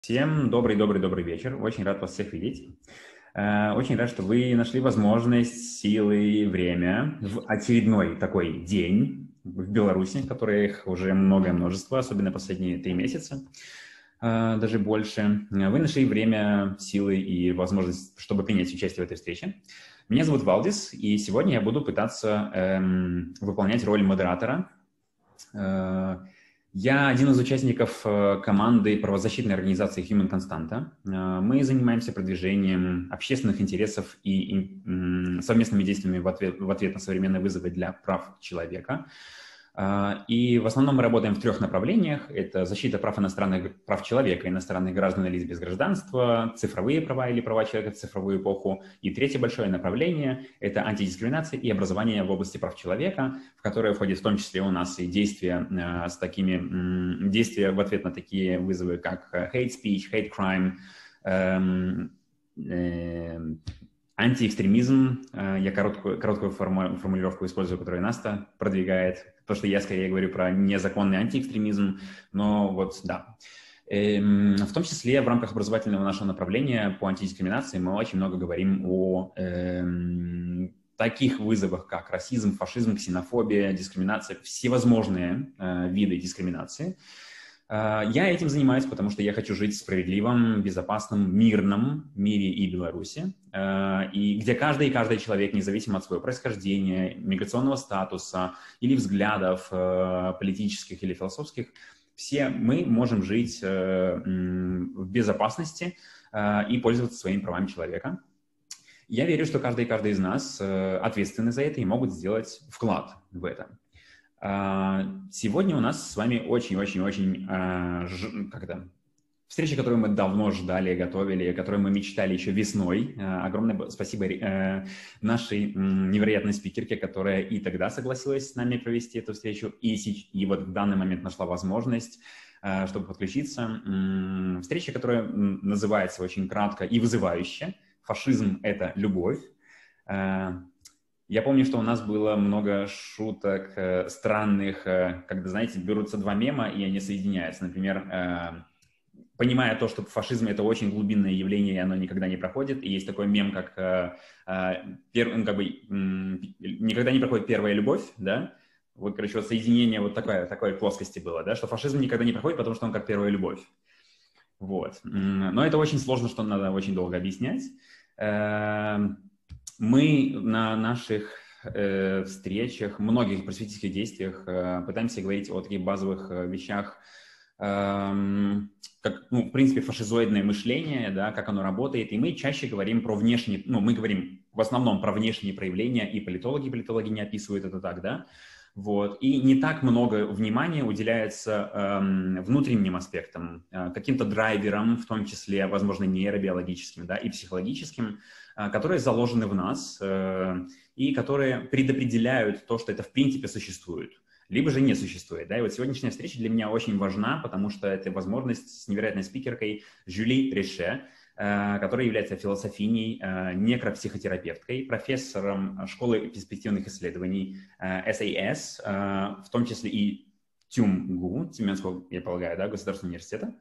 Всем добрый вечер. Очень рад вас всех видеть. Очень рад, что вы нашли возможность, силы и время в очередной такой день в Беларуси, которых уже многое множество, особенно последние 3 месяца, даже больше. Вы нашли время, силы и возможность, чтобы принять участие в этой встрече. Меня зовут Валдис, и сегодня я буду пытаться выполнять роль модератора. Я один из участников команды правозащитной организации Human Constanta. Мы занимаемся продвижением общественных интересов и совместными действиями в ответ на современные вызовы для прав человека. И в основном мы работаем в 3 направлениях. Это защита прав человека, иностранных граждан и лиц без гражданства, цифровые права или права человека в цифровую эпоху. И 3-е большое направление – это антидискриминация и образование в области прав человека, в которое входит в том числе у нас и действия действия в ответ на такие вызовы, как hate speech, hate crime, антиэкстремизм. Я короткую формулировку использую, которую Наста продвигает, потому что я скорее говорю про незаконный антиэкстремизм, но вот да. В том числе в рамках образовательного нашего направления по антидискриминации мы очень много говорим о таких вызовах, как расизм, фашизм, ксенофобия, дискриминация, всевозможные виды дискриминации. Я этим занимаюсь, потому что я хочу жить в справедливом, безопасном, мирном мире и Беларуси, и где каждый человек, независимо от своего происхождения, миграционного статуса или взглядов политических или философских, все мы можем жить в безопасности и пользоваться своими правами человека. Я верю, что каждый из нас ответственны за это и могут сделать вклад в это. Сегодня у нас с вами очень-очень-очень встреча, которую мы давно ждали, готовили, которую мы мечтали еще весной. Огромное спасибо нашей невероятной спикерке, которая и тогда согласилась с нами провести эту встречу, и вот в данный момент нашла возможность, чтобы подключиться. Встреча, которая называется очень кратко и вызывающе «Фашизм – это любовь». Я помню, что у нас было много шуток странных, когда, знаете, берутся 2 мема, и они соединяются. Например, понимая то, что фашизм — это очень глубинное явление, и оно никогда не проходит. И есть такой мем, как никогда не проходит первая любовь, да? Вот, короче, вот соединение вот такой плоскости было, да, что фашизм никогда не проходит, потому что он как первая любовь. Вот. Но это очень сложно, что надо очень долго объяснять. Мы на наших встречах, многих просветительских действиях пытаемся говорить о таких базовых вещах, как, в принципе, фашизоидное мышление, да, как оно работает. И мы чаще говорим про внешние, мы говорим в основном про внешние проявления, и политологи не описывают это так, да. Вот. И не так много внимания уделяется внутренним аспектам, каким-то драйверам, в том числе, возможно, нейробиологическим, да, и психологическим, которые заложены в нас и которые предопределяют то, что это в принципе существует, либо же не существует. Да? И вот сегодняшняя встреча для меня очень важна, потому что это возможность с невероятной спикеркой Жюли Реше, которая является философиней, некропсихотерапевткой, профессором школы перспективных исследований САС, в том числе и ТЮМГУ, Тюменского, я полагаю, да, государственного университета,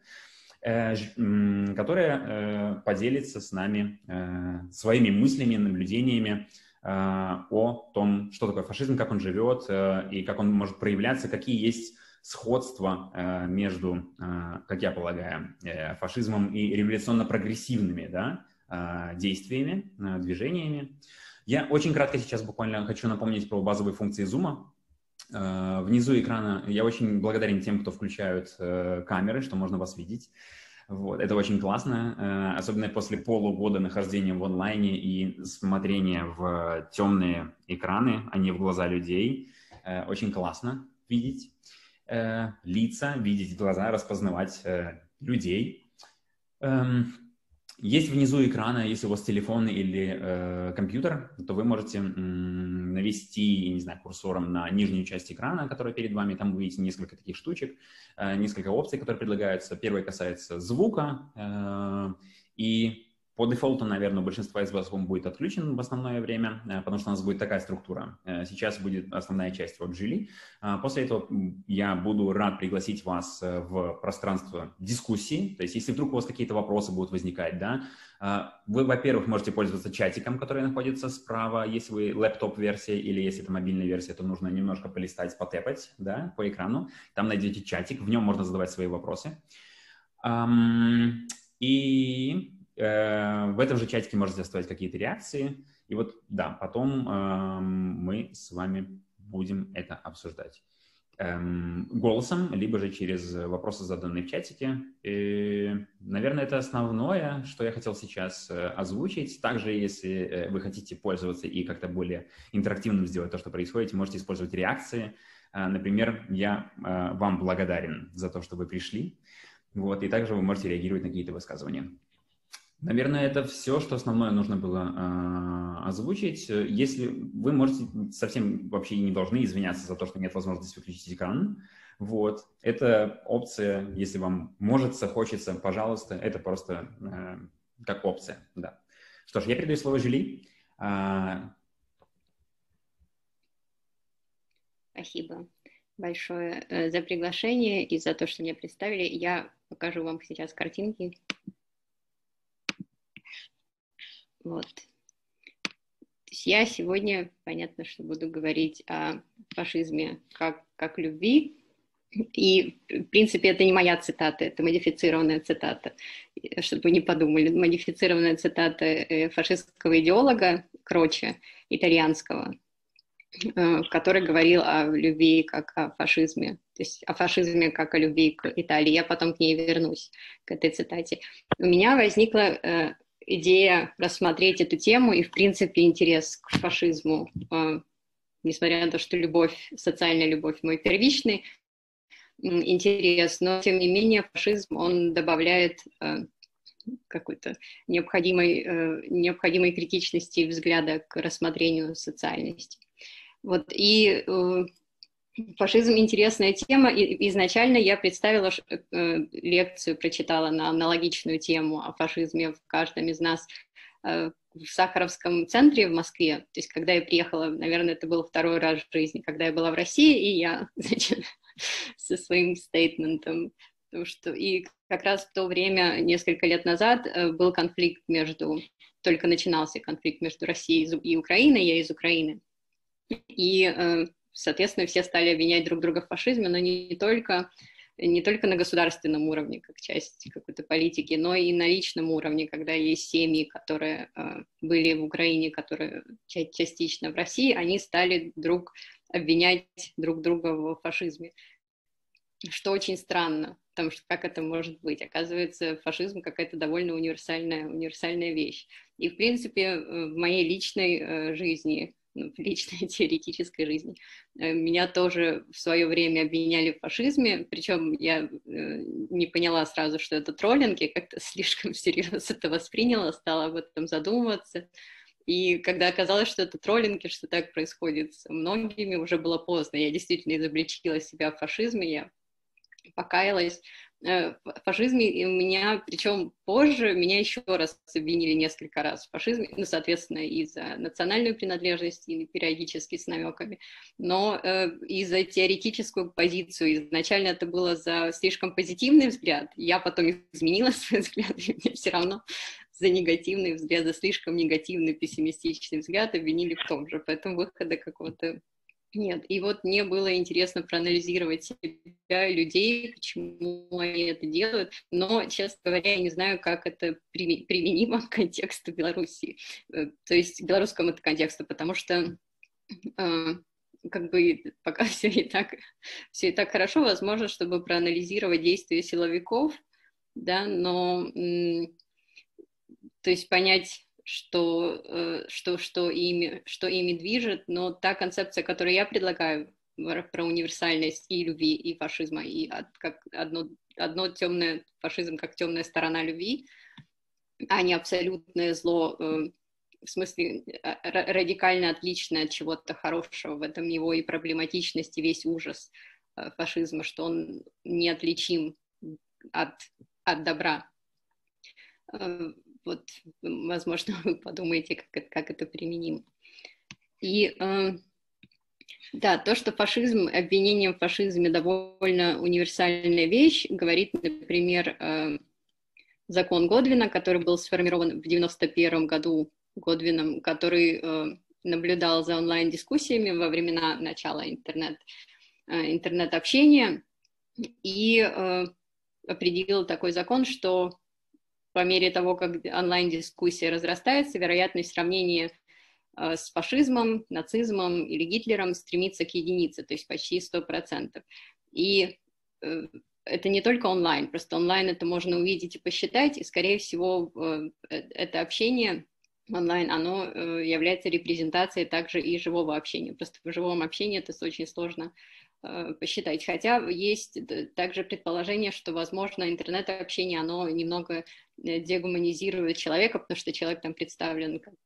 которая поделится с нами своими мыслями, наблюдениями о том, что такое фашизм, как он живет и как он может проявляться, какие есть сходства между, как я полагаю, фашизмом и революционно-прогрессивными, да, действиями, движениями. Я очень кратко сейчас буквально хочу напомнить про базовые функции Zoom. Внизу экрана я очень благодарен тем, кто включают камеры, что можно вас видеть. Вот, это очень классно, особенно после полугода нахождения в онлайне и смотрения в темные экраны, а не в глаза людей. Очень классно видеть лица, видеть глаза, распознавать людей. Есть внизу экрана, если у вас телефон или компьютер, то вы можете навести, не знаю, курсором на нижнюю часть экрана, которая перед вами. Там вы видите несколько таких штучек, несколько опций, которые предлагаются. Первая касается звука, и По дефолту, наверное, у большинства из вас он будет отключен в основное время, потому что у нас будет такая структура. Сейчас будет основная часть от Жили. После этого я буду рад пригласить вас в пространство дискуссии. То есть, если вдруг у вас какие-то вопросы будут возникать, да, вы, во-первых, можете пользоваться чатиком, который находится справа, если вы лэптоп-версия, или если это мобильная версия, то нужно немножко полистать, потэпать, да, по экрану. Там найдете чатик, в нем можно задавать свои вопросы. И в этом же чатике можете оставить какие-то реакции. И вот, да, потом мы с вами будем это обсуждать голосом, либо же через вопросы, заданные в чатике. И, наверное, это основное, что я хотел сейчас озвучить. Также, если вы хотите пользоваться и как-то более интерактивным сделать то, что происходит, можете использовать реакции. Например, я вам благодарен за то, что вы пришли. Вот, и также вы можете реагировать на какие-то высказывания. Наверное, это все, что основное нужно было озвучить. Если вы можете совсем вообще не должны извиняться за то, что нет возможности выключить экран. Вот. Это опция, если вам хочется, пожалуйста, это просто как опция. Да. Что ж, я передаю слово Жили. Спасибо большое за приглашение и за то, что меня представили. Я покажу вам сейчас картинки. Вот. То есть я сегодня, понятно, что буду говорить о фашизме как любви. И, в принципе, это не моя цитата, это модифицированная цитата. Чтобы вы не подумали, модифицированная цитата фашистского идеолога Кроче, итальянского, который говорил о любви как о фашизме, то есть о фашизме как о любви к Италии. Я потом к ней вернусь, к этой цитате. У меня возникла идея рассмотреть эту тему и, в принципе, интерес к фашизму, несмотря на то, что социальная любовь мой первичный интерес, но, тем не менее, фашизм, он добавляет какой-то необходимой критичности взгляда к рассмотрению социальности. Вот, и фашизм — интересная тема, и изначально я представила лекцию, прочитала на аналогичную тему о фашизме в каждом из нас в Сахаровском центре в Москве. То есть, когда я приехала, наверное, это был второй раз в жизни, когда я была в России, и я, значит, со своим стейтментом, потому что и как раз в то время, несколько лет назад, был конфликт только начинался конфликт между Россией и Украиной, я из Украины, и, соответственно, все стали обвинять друг друга в фашизме, но не только на государственном уровне, как часть какой-то политики, но и на личном уровне, когда есть семьи, которые были в Украине, которые частично в России, они стали обвинять друг друга в фашизме, что очень странно, потому что как это может быть? Оказывается, фашизм какая-то довольно универсальная вещь. И, в принципе, в моей личной жизни, в личной теоретической жизни, меня тоже в свое время обвиняли в фашизме, причем я не поняла сразу, что это троллинг, я как-то слишком всерьез это восприняла, стала об этом задумываться. И когда оказалось, что это троллинг, и что так происходит с многими, уже было поздно. Я действительно изобличила себя в фашизме, я покаялась в фашизме, и у меня, причем позже, меня еще раз обвинили несколько раз в фашизме, ну, соответственно, и за национальную принадлежность, и периодически с намеками, но и за теоретическую позицию. Изначально это было за слишком позитивный взгляд, я потом изменила свой взгляд, и мне все равно за негативный взгляд, за слишком негативный, пессимистичный взгляд обвинили в том же, поэтому выхода какого-то нет. И вот мне было интересно проанализировать себя и людей, почему они это делают, но, честно говоря, я не знаю, как это применимо к контексту Беларуси, то есть к белорусскому контексту, потому что как бы пока все и так хорошо, возможно, чтобы проанализировать действия силовиков, да, но то есть понять, что ими движет, но та концепция, которую я предлагаю про универсальность и любви, и фашизма, и как одно темное, фашизм как темная сторона любви, а не абсолютное зло, в смысле радикально отличное от чего-то хорошего, в этом его и проблематичность, и весь ужас фашизма, что он неотличим от добра. вот, возможно, вы подумаете, как это применимо. И да, то, что фашизм, обвинение в фашизме довольно универсальная вещь, говорит, например, закон Годвина, который был сформирован в 1991 году Годвином, который наблюдал за онлайн-дискуссиями во времена начала интернет-общения и определил такой закон, что по мере того, как онлайн-дискуссия разрастается, вероятность сравнения с фашизмом, нацизмом или Гитлером стремится к единице, то есть почти 100%. И это не только онлайн, просто онлайн это можно увидеть и посчитать, и, скорее всего, это общение онлайн, оно является репрезентацией также и живого общения. Просто в живом общении это очень сложно посчитать. Хотя есть также предположение, что, возможно, интернет-общение, оно немного дегуманизирует человека, потому что человек там представлен как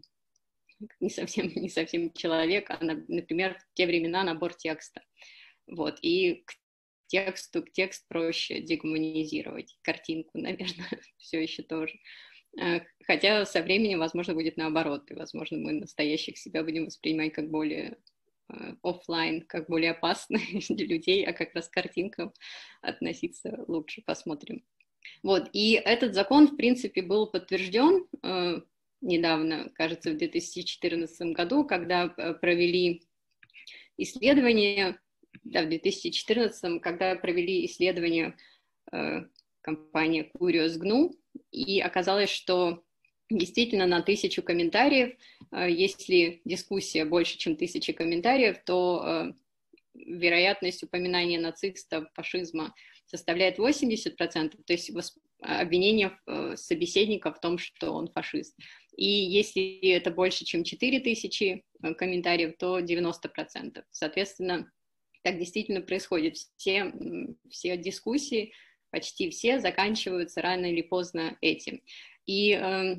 не совсем человек, а, например, в те времена набор текста. Вот. И к текст проще дегуманизировать. Картинку, наверное, все еще тоже. Хотя со временем, возможно, будет наоборот. И, возможно, мы настоящих себя будем воспринимать как более офлайн, как более опасны для людей, а как раз к картинкам относиться лучше. Посмотрим. Вот. И этот закон, в принципе, был подтвержден недавно, кажется, в 2014 году, когда провели исследование, да, в 2014, когда провели исследование компания Curious GNU, и оказалось, что действительно на 1000 комментариев, если дискуссия больше, чем 1000 комментариев, то вероятность упоминания нацистов, фашизма составляет 80%, то есть обвинение собеседника в том, что он фашист. И если это больше, чем 4000 комментариев, то 90%. Соответственно, так действительно происходит. Все дискуссии, почти все, заканчиваются рано или поздно этим. И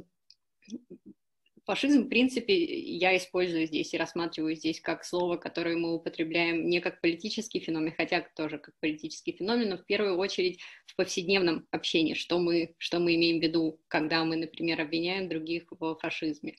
фашизм, в принципе, я использую здесь и рассматриваю здесь как слово, которое мы употребляем не как политический феномен, хотя тоже как политический феномен, но в первую очередь в повседневном общении, что мы имеем в виду, когда мы, например, обвиняем других в фашизме.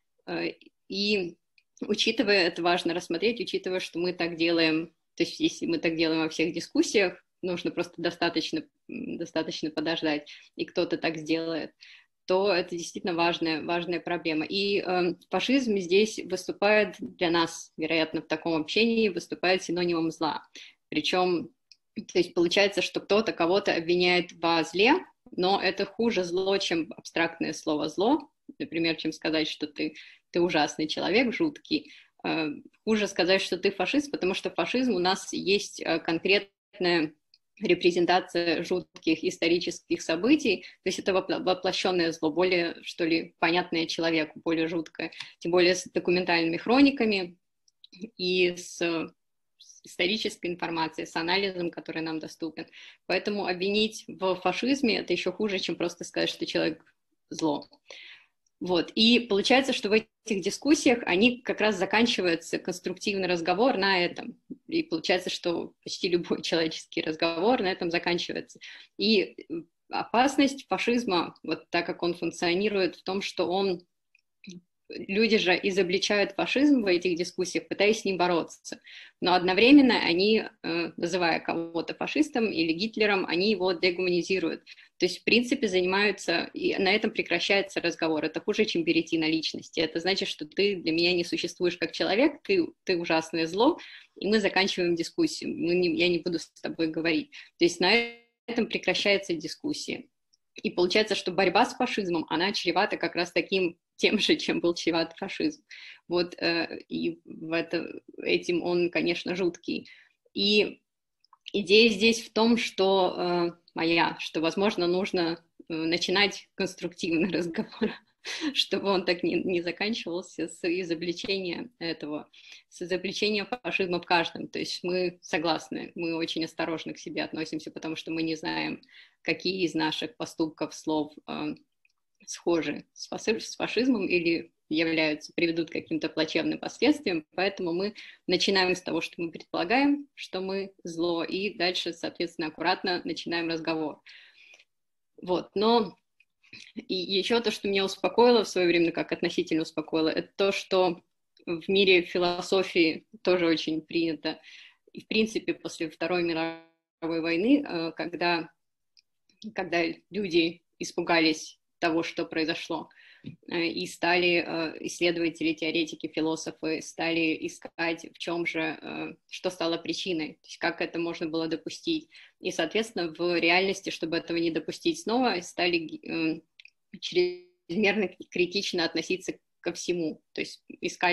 И учитывая, это важно рассмотреть, учитывая, что мы так делаем, то есть если мы так делаем во всех дискуссиях, нужно просто достаточно подождать, и кто-то так сделает, то это действительно важная проблема. И фашизм здесь выступает для нас, вероятно, в таком общении, выступает синонимом зла. Причем, то есть получается, что кто-то кого-то обвиняет во зле, но это хуже зло, чем абстрактное слово «зло», например, чем сказать, что ты ужасный человек, жуткий. Хуже сказать, что ты фашист, потому что фашизм у нас есть конкретная репрезентация жутких исторических событий, то есть это воплощенное зло, более, что ли, понятное человеку, более жуткое, тем более с документальными хрониками и с исторической информацией, с анализом, который нам доступен. Поэтому обвинить в фашизме это еще хуже, чем просто сказать, что человек зло. Вот. И получается, что в этих дискуссиях они как раз заканчиваются, конструктивный разговор на этом. И получается, что почти любой человеческий разговор на этом заканчивается. И опасность фашизма, вот так как он функционирует, в том, что люди же изобличают фашизм в этих дискуссиях, пытаясь с ним бороться. Но одновременно они, называя кого-то фашистом или Гитлером, они его дегуманизируют. То есть, в принципе, занимаются, и на этом прекращается разговор. Это хуже, чем перейти на личности. Это значит, что ты для меня не существуешь как человек, ты ужасное зло, и мы заканчиваем дискуссию. Я не буду с тобой говорить. То есть на этом прекращается дискуссия. И получается, что борьба с фашизмом, она чревата как раз тем же, чем был чреват фашизм. Вот, и этим он, конечно, жуткий. И идея здесь в том, что возможно, нужно начинать конструктивный разговор, чтобы он так не заканчивался с изобличения фашизма в каждом. То есть мы согласны, мы очень осторожно к себе относимся, потому что мы не знаем, какие из наших поступков, слов схожи с фашизмом или приведут к каким-то плачевным последствиям, поэтому мы начинаем с того, что мы предполагаем, что мы зло, и дальше, соответственно, аккуратно начинаем разговор. Вот, но И еще то, что меня успокоило в свое время, как относительно успокоило, это то, что в мире философии тоже очень принято. И, в принципе, после Второй мировой войны, когда люди испугались того, что произошло, и стали исследователи, теоретики, философы стали искать, в чем же, что стало причиной, то есть как это можно было допустить. И, соответственно, в реальности, чтобы этого не допустить снова, стали чрезмерно критично относиться ко всему, то есть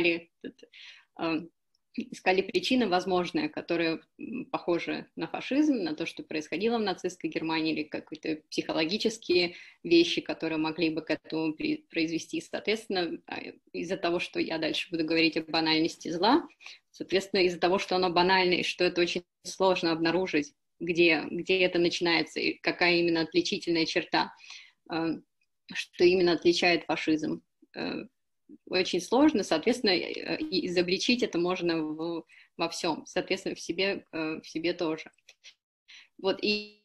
искали причины возможные, которые похожи на фашизм, на то, что происходило в нацистской Германии, или какие-то психологические вещи, которые могли бы к этому произвести. Соответственно, из-за того, что я дальше буду говорить о банальности зла, соответственно, из-за того, что оно банальное, и что это очень сложно обнаружить, где это начинается, и какая именно отличительная черта, что именно отличает фашизм, очень сложно, соответственно, изобличить это можно во всем, соответственно, в себе тоже. Вот, и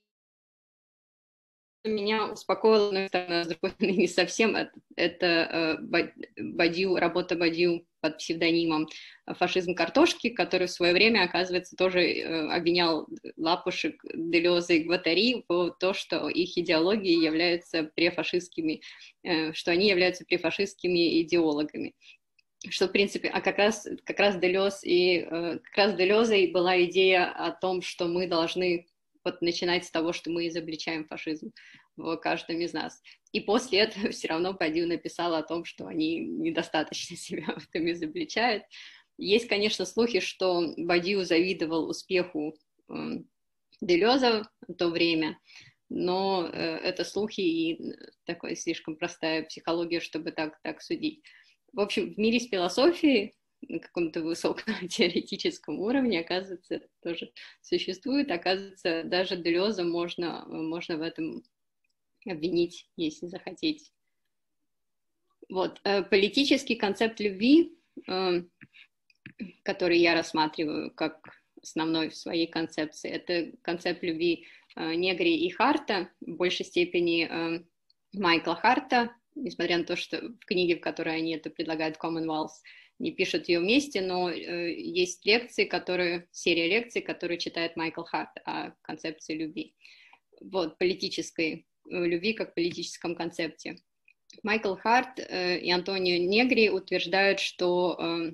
меня успокоило, но с другой стороны, не совсем, это работа Бадью под псевдонимом «Фашизм картошки», который в свое время, оказывается, тоже обвинял Лапушек, Делеза и Гваттари в то, что их идеологии являются префашистскими, что они являются префашистскими идеологами. Что, в принципе, как раз Делез как раз Делезой была идея о том, что мы должны начинать с того, что мы изобличаем фашизм в каждом из нас. И после этого все равно Бадью написала о том, что они недостаточно себя в этом изобличают. Есть, конечно, слухи, что Бадью завидовал успеху Делеза в то время, но это слухи и такая слишком простая психология, чтобы так судить. В общем, в мире с философией на каком-то высоком теоретическом уровне, оказывается, тоже существует. Оказывается, даже Делеза можно в этом обвинить, если захотеть. Вот. Политический концепт любви, который я рассматриваю как основной в своей концепции, это концепт любви Негри и Харта, в большей степени Майкла Харта, несмотря на то, что в книге, в которой они это предлагают, Commonwealth, не пишут ее вместе, но есть серия лекций, которые читает Майкл Харт о концепции любви. Вот, политической любви как политическом концепте. Майкл Харт и Антонио Негри утверждают, что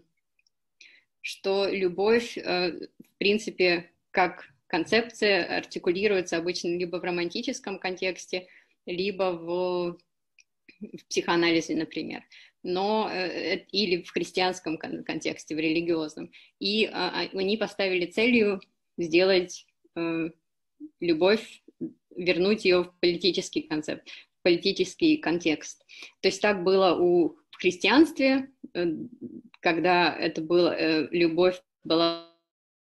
любовь, в принципе, как концепция артикулируется обычно либо в романтическом контексте, либо в психоанализе, например, или в христианском контексте, в религиозном. И они поставили целью сделать любовь, вернуть ее в политический концепт, в политический контекст. То есть так было в христианстве, когда это было, любовь была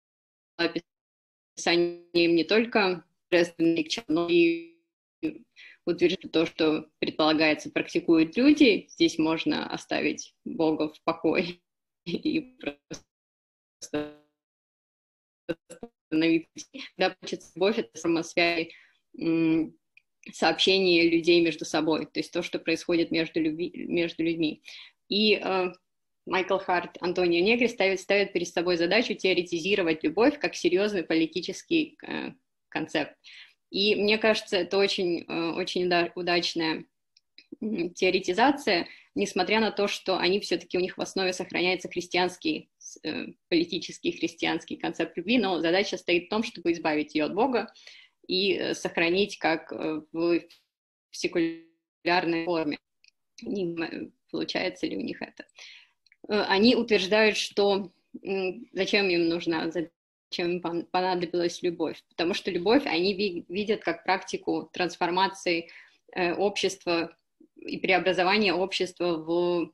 описанием не только но и утверждает то, что предполагается, практикуют люди, здесь можно оставить Бога в покое и просто остановиться. Когда получится любовь, это самосвязь, сообщение людей между собой, то есть то, что происходит между людьми. И Майкл Харт, Антонио Негри ставят перед собой задачу теоретизировать любовь как серьезный политический концепт. И мне кажется, это очень удачная теоретизация, несмотря на то, что они все-таки, у них в основе сохраняется политический христианский концепт любви, но задача стоит в том, чтобы избавить ее от Бога и сохранить как в секулярной форме. Не получается ли у них это? Они утверждают, что зачем им нужна, зачем им понадобилась любовь, потому что любовь они видят как практику трансформации общества и преобразования общества в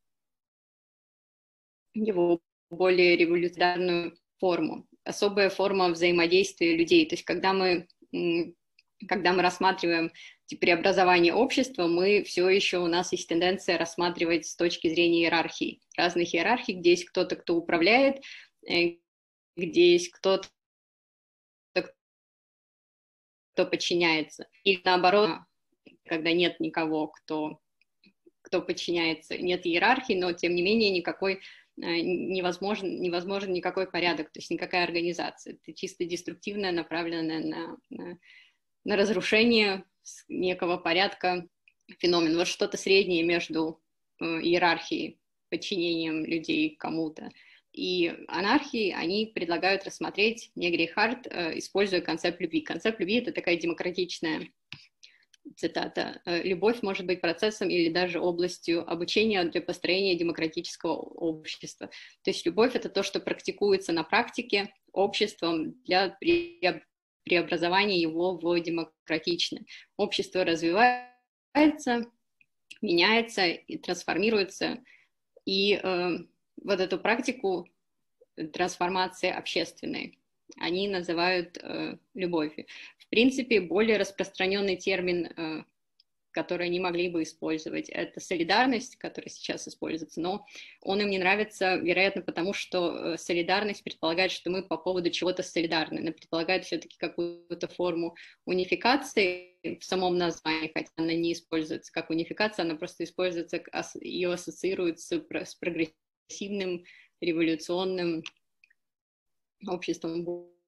его более революционную форму, особая форма взаимодействия людей. То есть когда мы рассматриваем преобразование общества, у нас есть тенденция рассматривать с точки зрения иерархий, разных иерархий, где есть кто-то, кто управляет, где есть кто-то, кто подчиняется. И наоборот, когда нет никого, кто подчиняется, нет иерархии, но тем не менее невозможен никакой порядок, то есть никакая организация. Это чисто деструктивная, направленная на разрушение некого порядка феномен. Вот что-то среднее между иерархией, подчинением людей кому-то и анархией они предлагают рассмотреть Негри и Харт, используя концепт любви. Концепт любви — это такая демократичная цитата. «Любовь может быть процессом или даже областью обучения для построения демократического общества». То есть любовь — это то, что практикуется на практике обществом для преобразования его в демократичное. Общество развивается, меняется и трансформируется, и вот эту практику трансформации общественной они называют любовью. В принципе, более распространенный термин, который они могли бы использовать, это солидарность, которая сейчас используется, но он им не нравится, вероятно, потому что солидарность предполагает, что мы по поводу чего-то солидарны, она предполагает все-таки какую-то форму унификации в самом названии, хотя она не используется как унификация, она просто используется, ее ассоциируют с прогрессивным, революционным обществом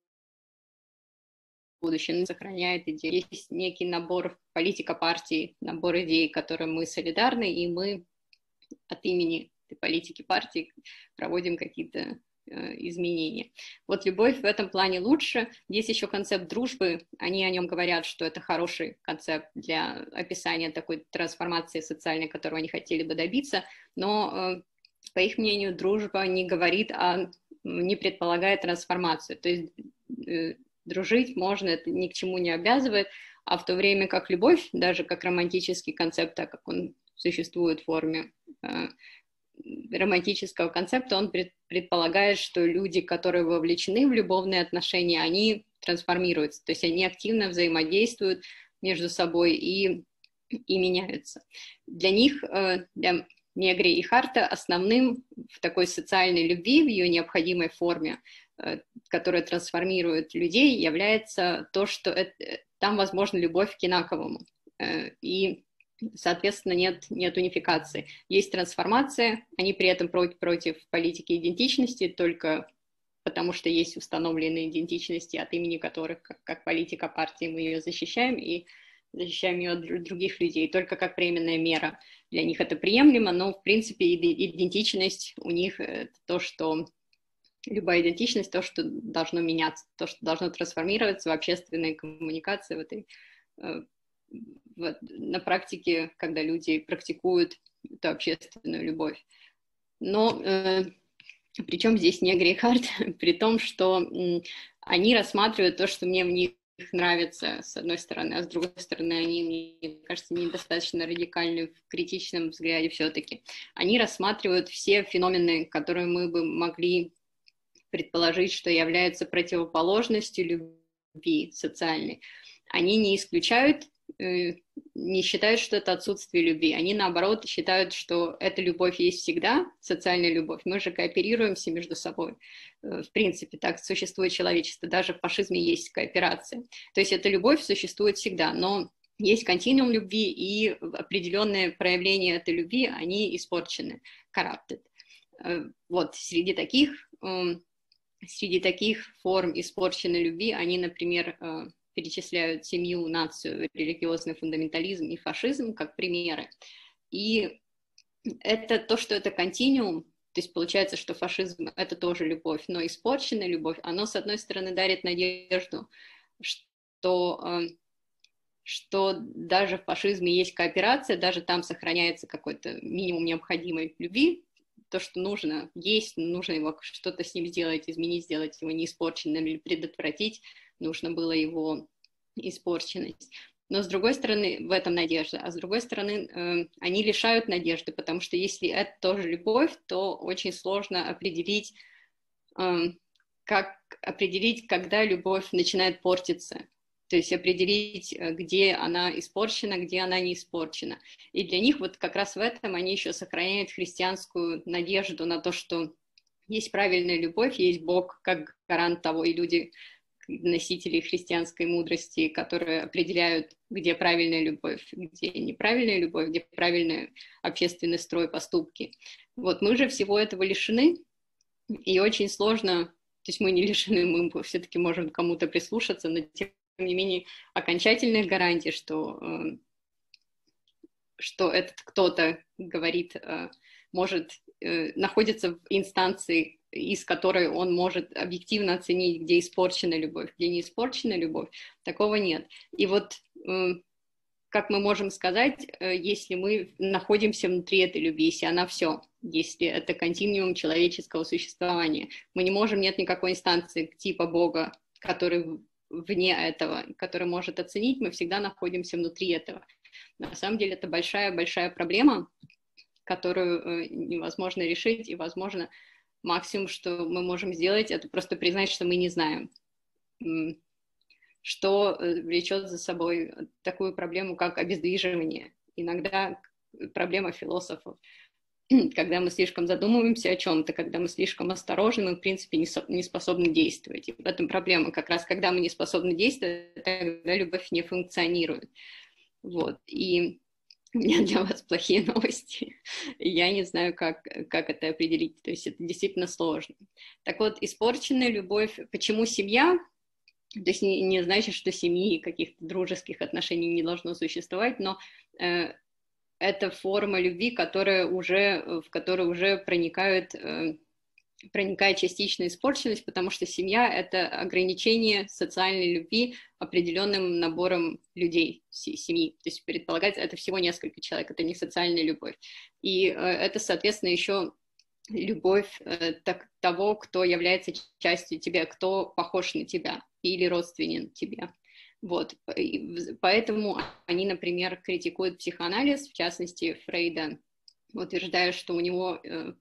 будущем, сохраняет идеи. Есть некий набор политика партии, набор идей, которым мы солидарны, и мы от имени этой политики партии проводим какие-то изменения. Вот любовь в этом плане лучше. Есть еще концепт дружбы. Они о нем говорят, что это хороший концепт для описания такой трансформации социальной, которую они хотели бы добиться, но по их мнению, дружба не говорит, не предполагает трансформацию. То есть дружить можно, это ни к чему не обязывает, а в то время как любовь, даже как романтический концепт, так как он существует в форме романтического концепта, он предполагает, что люди, которые вовлечены в любовные отношения, они трансформируются, то есть они активно взаимодействуют между собой и меняются. Для них, для Негри и Харта, основным в такой социальной любви, в ее необходимой форме, которая трансформирует людей, является то, что там возможна любовь к инаковому. И, соответственно, нет унификации. Есть трансформация, они при этом против политики идентичности, только потому что есть установленные идентичности, от имени которых, как политика партии, мы ее защищаем, и защищаем ее от других людей, только как временная мера. Для них это приемлемо, но, в принципе, идентичность у них это то, что... Любая идентичность, то, что должно меняться, то, что должно трансформироваться в общественной коммуникации, на практике, когда люди практикуют эту общественную любовь. Но причем здесь Негри и Харт, при том, что они рассматривают то, что мне в них нравится, с одной стороны, а с другой стороны, они, мне кажется, недостаточно радикальны в критичном взгляде все-таки. Они рассматривают все феномены, которые мы бы могли предположить, что являются противоположностью любви социальной. Они не исключают, не считают, что это отсутствие любви. Они, наоборот, считают, что эта любовь есть всегда, социальная любовь. Мы же кооперируемся между собой. В принципе, так существует человечество. Даже в фашизме есть кооперация. То есть эта любовь существует всегда, но есть континуум любви, и определенные проявления этой любви, они испорчены, corrupted. Вот, среди таких форм испорченной любви они, например, перечисляют семью, нацию, религиозный фундаментализм и фашизм как примеры. И это то, что это континуум, то есть получается, что фашизм — это тоже любовь, но испорченная любовь, оно, с одной стороны, дарит надежду, что даже в фашизме есть кооперация, даже там сохраняется какой-то минимум необходимой любви, то, что нужно есть, нужно его что-то с ним сделать, изменить, сделать его неиспорченным или предотвратить, нужно было его испорченность. Но с другой стороны, в этом надежда, а с другой стороны, они лишают надежды, потому что если это тоже любовь, то очень сложно определить, когда любовь начинает портиться. То есть определить, где она испорчена, где она не испорчена. И для них вот как раз в этом они еще сохраняют христианскую надежду на то, что есть правильная любовь, есть Бог как гарант того, и люди, носителей христианской мудрости, которые определяют, где правильная любовь, где неправильная любовь, где правильный общественный строй, поступки. Вот мы же всего этого лишены, и очень сложно, то есть мы не лишены, мы все-таки можем к кому-то прислушаться, но тем не менее окончательных гарантий, что этот кто-то говорит, находится в инстанции, из которой он может объективно оценить, где испорчена любовь, где не испорчена любовь, такого нет. И вот как мы можем сказать, если мы находимся внутри этой любви, если она все, если это континуум человеческого существования, мы не можем, нет никакой инстанции типа Бога, который вне этого, который может оценить, мы всегда находимся внутри этого. На самом деле это большая-большая проблема, которую невозможно решить, и, возможно, максимум, что мы можем сделать, это просто признать, что мы не знаем, что влечет за собой такую проблему, как обездвиживание. Иногда проблема философов. Когда мы слишком задумываемся о чем-то, когда мы слишком осторожны, мы, в принципе, не способны действовать. И в этом проблема. Как раз когда мы не способны действовать, тогда любовь не функционирует. Вот. И у меня для вас плохие новости. Я не знаю, как это определить. То есть это действительно сложно. Так вот, испорченная любовь. Почему семья? То есть не значит, что семьи и каких-то дружеских отношений не должно существовать, но это форма любви, в которую уже проникает частичная испорченность, потому что семья — это ограничение социальной любви определенным набором людей семьи. То есть предполагается, это всего несколько человек, это не социальная любовь. И это, соответственно, еще любовь того, кто является частью тебя, кто похож на тебя или родственен тебе. Вот. И поэтому они, например, критикуют психоанализ, в частности, Фрейда, утверждая, что у него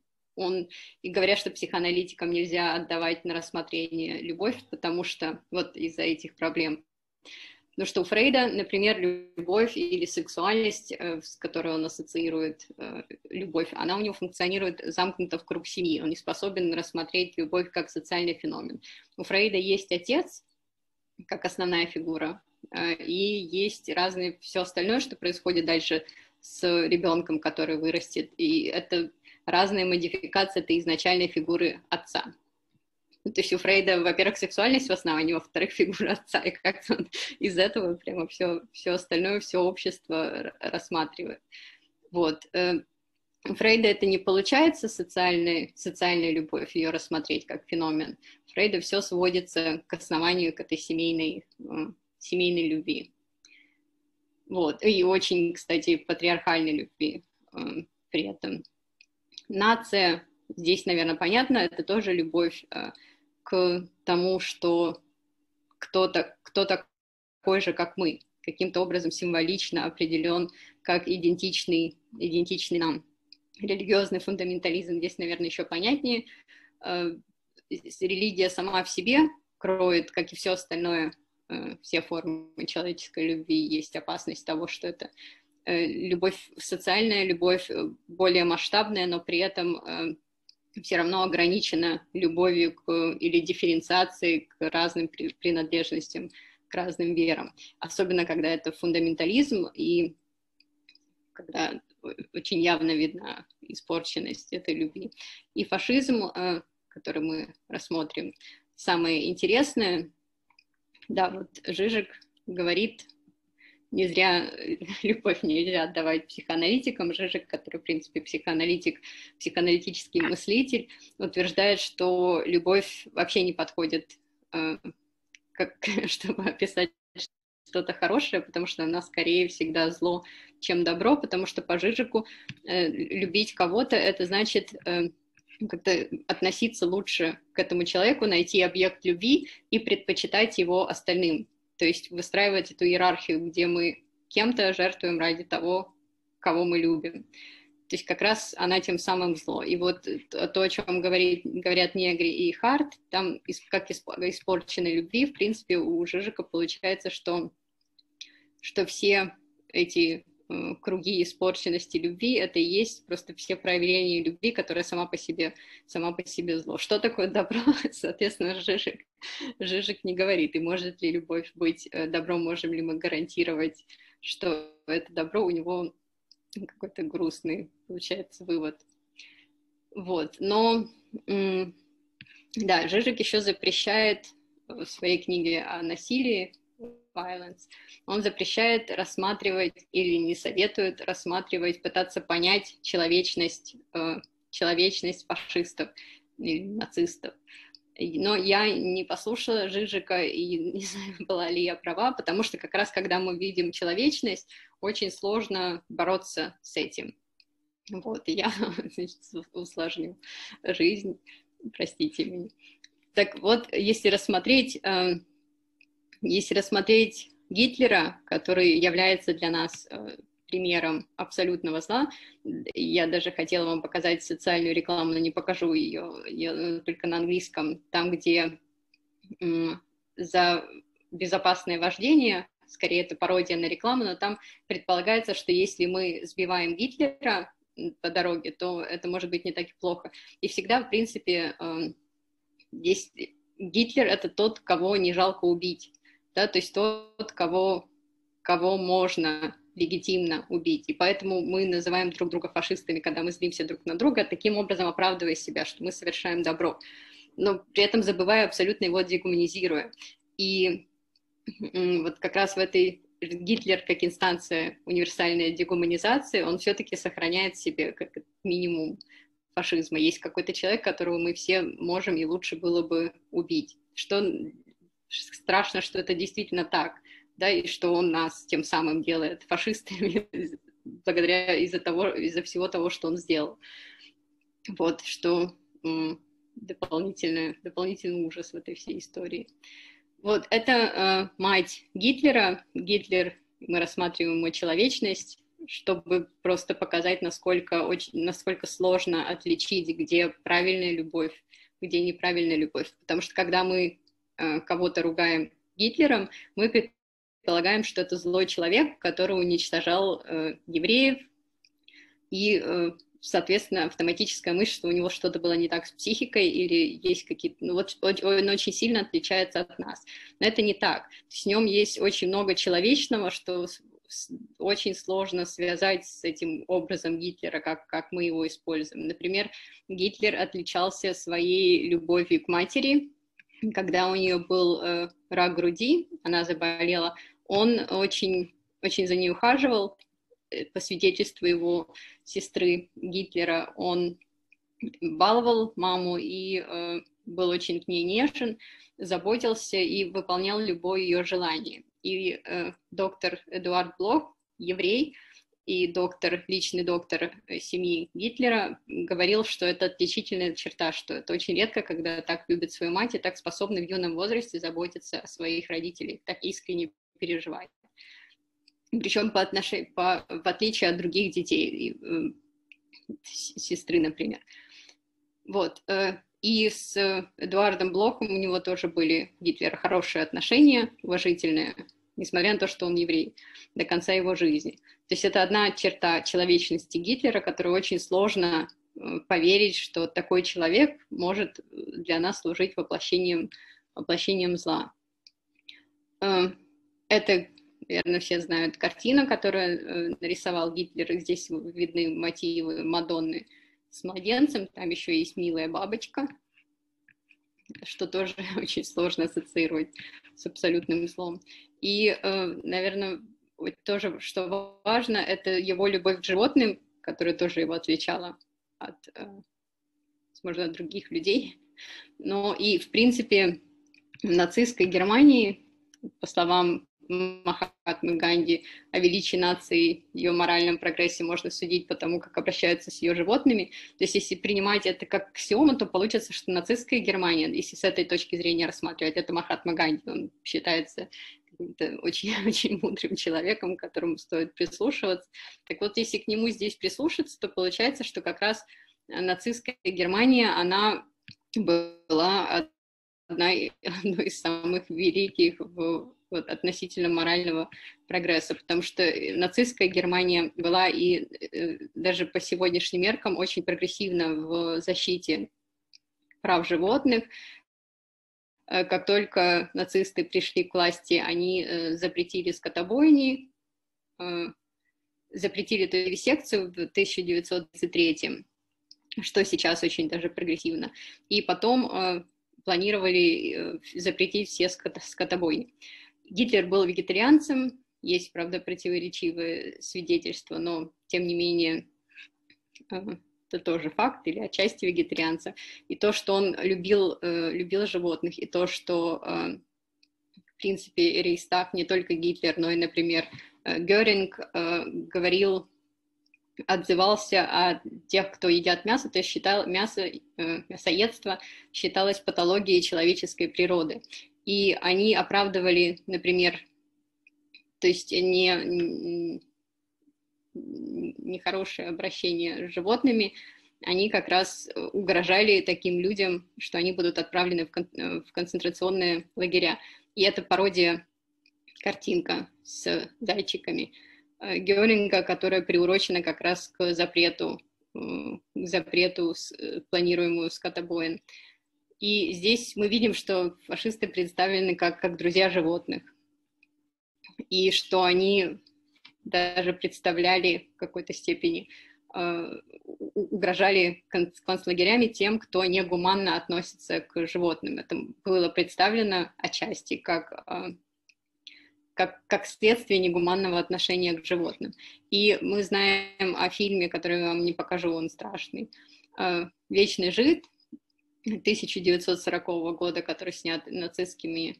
и говорят, что психоаналитикам нельзя отдавать на рассмотрение любовь, потому что вот из-за этих проблем. Потому что у Фрейда, например, любовь или сексуальность, с которой он ассоциирует любовь, она у него функционирует замкнуто в круг семьи. Он не способен рассмотреть любовь как социальный феномен. У Фрейда есть отец, как основная фигура, и есть разные все остальное, что происходит дальше с ребенком, который вырастет, и это разные модификации этой изначальной фигуры отца. То есть у Фрейда, во-первых, сексуальность в основании, во-вторых, фигура отца, и как-то он из этого прямо все остальное, все общество рассматривает. Вот. У Фрейда это не получается, социальная любовь, ее рассмотреть как феномен. У Фрейда все сводится к основанию, к этой семейной любви. Вот. И очень, кстати, патриархальной любви при этом. Нация, здесь, наверное, понятно, это тоже любовь к тому, что кто такой же, как мы, каким-то образом символично определен как идентичный нам. Религиозный фундаментализм здесь, наверное, еще понятнее. Религия сама в себе кроет, как и все остальное, все формы человеческой любви. Есть опасность того, что это любовь, социальная любовь, более масштабная, но при этом все равно ограничена любовью или дифференциацией к разным принадлежностям, к разным верам. Особенно, когда это фундаментализм и когда очень явно видна испорченность этой любви. И фашизм, который мы рассмотрим, самое интересное, да, вот Жижик говорит, не зря любовь нельзя отдавать психоаналитикам. Жижик, который, в принципе, психоаналитический мыслитель, утверждает, что любовь вообще не подходит, чтобы описать что-то хорошее, потому что она скорее всегда зло, чем добро, потому что по Жижику любить кого-то — это значит как-то относиться лучше к этому человеку, найти объект любви и предпочитать его остальным. То есть выстраивать эту иерархию, где мы кем-то жертвуем ради того, кого мы любим. То есть как раз она тем самым зло. И вот то, о чем говорят Негри и Харт, там как испорченной любви, в принципе, у Жижика получается, что все эти круги испорченности любви, это и есть просто все проявления любви, которая сама по себе зло. Что такое добро? Соответственно, Жижик не говорит, и может ли любовь быть добром, можем ли мы гарантировать, что это добро, у него какой-то грустный, получается, вывод. Вот, но, да, Жижик еще запрещает в своей книге о насилии, Violence, он запрещает рассматривать или не советует рассматривать, пытаться понять человечность фашистов или нацистов. Но я не послушала Жижика и не знаю, была ли я права, потому что как раз когда мы видим человечность, очень сложно бороться с этим. Вот, и я, значит, усложню жизнь, простите меня. Так вот, если рассмотреть Гитлера, который является для нас примером абсолютного зла, я даже хотела вам показать социальную рекламу, но не покажу ее только на английском, там, где за безопасное вождение, скорее это пародия на рекламу, но там предполагается, что если мы сбиваем Гитлера по дороге, то это может быть не так и плохо. И всегда, в принципе, здесь Гитлер — это тот, кого не жалко убить. Да, то есть тот, кого можно легитимно убить. И поэтому мы называем друг друга фашистами, когда мы злимся друг на друга, таким образом оправдывая себя, что мы совершаем добро. Но при этом забывая абсолютно его дегуманизируя. И вот как раз в этой Гитлер как инстанция универсальной дегуманизации, он все-таки сохраняет в себе как минимум фашизма. Есть какой-то человек, которого мы все можем и лучше было бы убить. Что страшно, что это действительно так, да, и что он нас тем самым делает фашистами благодаря из-за всего того, что он сделал. Вот, что дополнительный ужас в этой всей истории. Вот, это мать Гитлера. Гитлер, мы рассматриваем его человечность, чтобы просто показать, насколько сложно отличить, где правильная любовь, где неправильная любовь. Потому что когда мы кого-то ругаем Гитлером, мы предполагаем, что это злой человек, который уничтожал евреев, и, соответственно, автоматическая мысль, что у него что-то было не так с психикой, или есть какие-то... Ну, вот он очень сильно отличается от нас. Но это не так. В нем есть очень много человечного, что очень сложно связать с этим образом Гитлера, как мы его используем. Например, Гитлер отличался своей любовью к матери. Когда у нее был рак груди, она заболела, он очень, очень за ней ухаживал. По свидетельству его сестры Гитлера, он баловал маму и был очень к ней нежен, заботился и выполнял любое ее желание. И доктор Эдуард Блох, еврей, и личный доктор семьи Гитлера говорил, что это отличительная черта, что это очень редко, когда так любят свою мать и так способны в юном возрасте заботиться о своих родителях, так искренне переживать. Причем в отличие от других детей, сестры, например. Вот. И с Эдуардом Блохом у него тоже были Гитлера хорошие отношения, уважительные, несмотря на то, что он еврей, до конца его жизни. То есть это одна черта человечности Гитлера, которую очень сложно поверить, что такой человек может для нас служить воплощением зла. Это, наверное, все знают картину, которую нарисовал Гитлер. Здесь видны мотивы Мадонны с младенцем. Там еще есть милая бабочка, что тоже очень сложно ассоциировать с абсолютным злом. И, наверное, тоже, что важно, это его любовь к животным, которая тоже его отличала от, возможно, от других людей. Но и, в принципе, в нацистской Германии, по словам Махатмы Ганди, о величии нации, ее моральном прогрессе можно судить по тому, как обращаются с ее животными. То есть если принимать это как аксиому, то получится, что нацистская Германия, если с этой точки зрения рассматривать, это Махатма Ганди, он считается очень мудрым человеком, к которому стоит прислушиваться. Так вот, если к нему здесь прислушаться, то получается, что как раз нацистская Германия, она была одной из самых великих в вот, относительно морального прогресса, потому что нацистская Германия была и даже по сегодняшним меркам очень прогрессивна в защите прав животных. Как только нацисты пришли к власти, они запретили скотобойни, запретили эту вивисекцию в 1933, что сейчас очень даже прогрессивно, и потом планировали запретить все скотобойни. Гитлер был вегетарианцем, есть, правда, противоречивые свидетельства, но, тем не менее, это тоже факт, или отчасти вегетарианца. И то, что он любил животных, и то, что, в принципе, Рейхстаг, не только Гитлер, но и, например, Геринг отзывался о тех, кто едят мясо, то есть считал мясоедство считалось патологией человеческой природы. И они оправдывали, например, то есть нехорошее обращение с животными, они как раз угрожали таким людям, что они будут отправлены в концентрационные лагеря. И это пародия, картинка с зайчиками Геринга, которая приурочена как раз к запрету планируемую скотобоин. И здесь мы видим, что фашисты представлены как друзья животных, и что они даже представляли в какой-то степени, угрожали концлагерями тем, кто негуманно относится к животным. Это было представлено отчасти как следствие негуманного отношения к животным. И мы знаем о фильме, который я вам не покажу, он страшный, «Вечный жид» 1940 года, который снят нацистами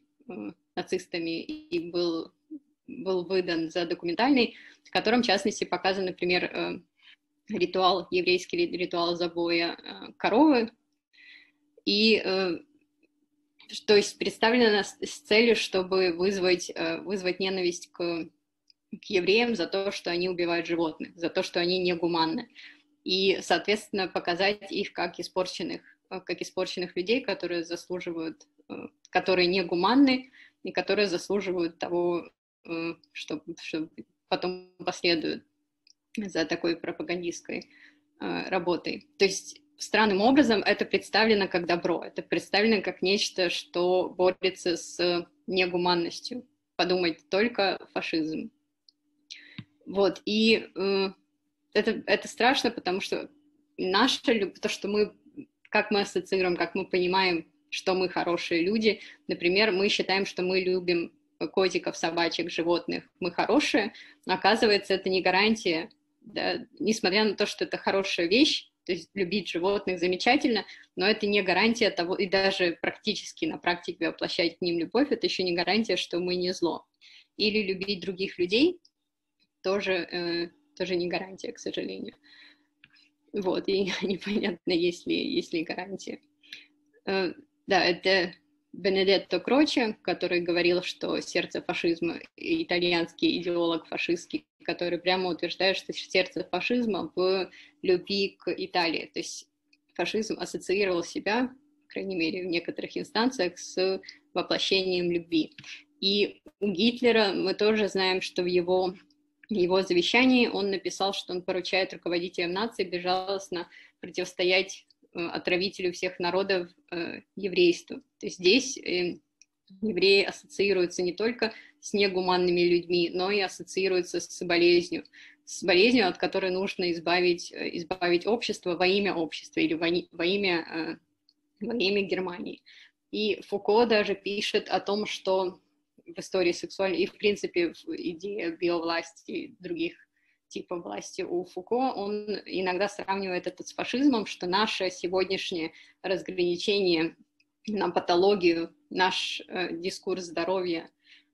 и был выдан за документальный, в котором, в частности, показан, например, еврейский ритуал забоя коровы, и то есть представлено с целью, чтобы вызвать ненависть к евреям за то, что они убивают животных, за то, что они негуманны, и, соответственно, показать их как испорченных людей, которые негуманны и которые заслуживают того, что потом последует за такой пропагандистской работой. То есть странным образом это представлено как добро, это представлено как нечто, что борется с негуманностью. Подумать только фашизм. Вот, и это страшно, потому что то, что как мы ассоциируем, как мы понимаем, что мы хорошие люди, например, мы считаем, что мы любим котиков, собачек, животных, мы хорошие, но оказывается, это не гарантия, да, несмотря на то, что это хорошая вещь, то есть любить животных замечательно, но это не гарантия того, и даже практически на практике воплощать к ним любовь, это еще не гарантия, что мы не зло. Или любить других людей тоже не гарантия, к сожалению. Вот, и непонятно, есть ли гарантия. Да, это Бенедетто Кроче, который говорил, что сердце фашизма, итальянский идеолог фашистский, который прямо утверждает, что сердце фашизма в любви к Италии. То есть фашизм ассоциировал себя, по крайней мере, в некоторых инстанциях, с воплощением любви. И у Гитлера мы тоже знаем, что в его завещании он написал, что он поручает руководителям нации безжалостно противостоять отравителю всех народов еврейству. То есть здесь евреи ассоциируются не только с негуманными людьми, но и ассоциируются с болезнью, от которой нужно избавить общество во имя общества или во имя Германии. И Фуко даже пишет о том, что в истории сексуальной и, в принципе, в идее биовласти и других типов власти у Фуко, он иногда сравнивает это с фашизмом, что наше сегодняшнее разграничение на патологию, наш дискурс здоровья,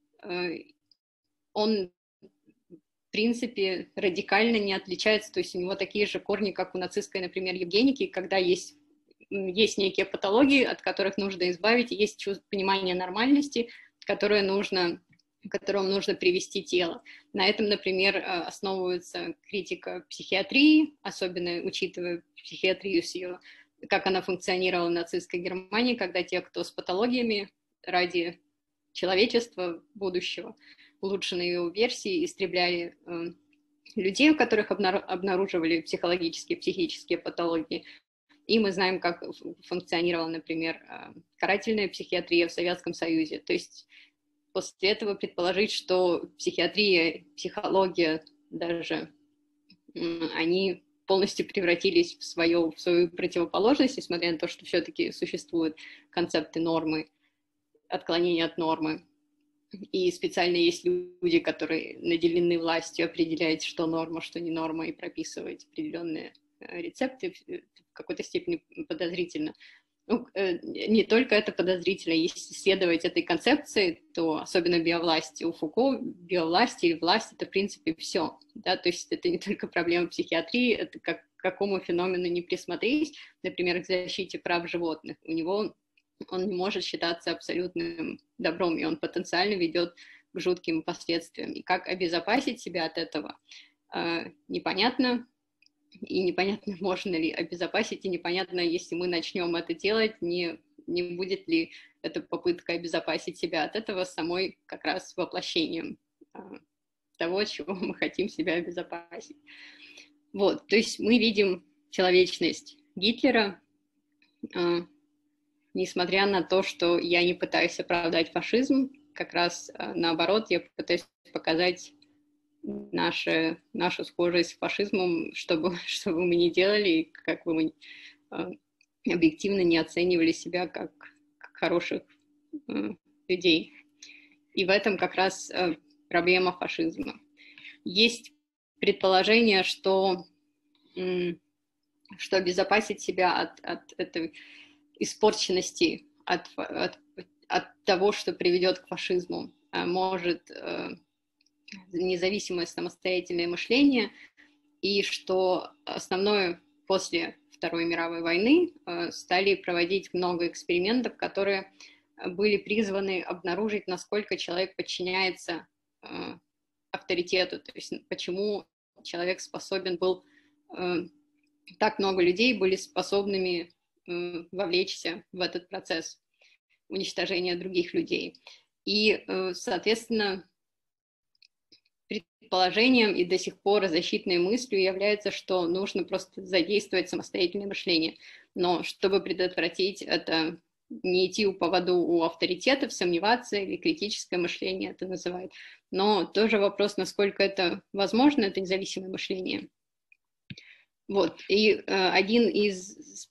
он, в принципе, радикально не отличается, то есть у него такие же корни, как у нацистской, например, евгеники, когда есть некие патологии, от которых нужно избавить, и есть понимание нормальности, к которому нужно привести тело. На этом, например, основывается критика психиатрии, особенно учитывая психиатрию с ее, как она функционировала в нацистской Германии, когда те, кто с патологиями ради человечества будущего, улучшенные его версии, истребляли людей, у которых обнаруживали психологические, психические патологии. И мы знаем, как функционировала, например, карательная психиатрия в Советском Союзе. То есть после этого предположить, что психиатрия, психология даже, они полностью превратились в свою противоположность, несмотря на то, что все-таки существуют концепты нормы, отклонения от нормы. И специально есть люди, которые наделены властью определять, что норма, что не норма, и прописывать определенные рецепты в какой-то степени подозрительно. Ну, не только это подозрительно, если исследовать этой концепции, то особенно биовласти, у Фуко биовласти или власть — это в принципе все, да, то есть это не только проблема психиатрии, это к какому феномену не присмотреть, например, к защите прав животных, он не может считаться абсолютным добром, и он потенциально ведет к жутким последствиям. И как обезопасить себя от этого, непонятно, и непонятно, можно ли обезопасить, и непонятно, если мы начнем это делать, не будет ли эта попытка обезопасить себя от этого самой как раз воплощением того, чего мы хотим себя обезопасить. Вот, то есть мы видим человечность Гитлера, несмотря на то, что я не пытаюсь оправдать фашизм, как раз наоборот, я пытаюсь показать нашу схожесть с фашизмом, что бы мы ни делали, и как бы мы объективно не оценивали себя как хороших людей. И в этом как раз проблема фашизма. Есть предположение, что обезопасить себя от этой испорченности, от того, что приведет к фашизму, может независимое самостоятельное мышление, и что основное после Второй мировой войны стали проводить много экспериментов, которые были призваны обнаружить, насколько человек подчиняется авторитету, то есть почему человек способен был, так много людей были способными вовлечься в этот процесс уничтожения других людей. И, соответственно, предположением и до сих пор защитной мыслью является, что нужно просто задействовать самостоятельное мышление. Но чтобы предотвратить это, не идти у поводу у авторитетов, сомневаться, или критическое мышление это называют. Но тоже вопрос, насколько это возможно, это независимое мышление. Вот. И один из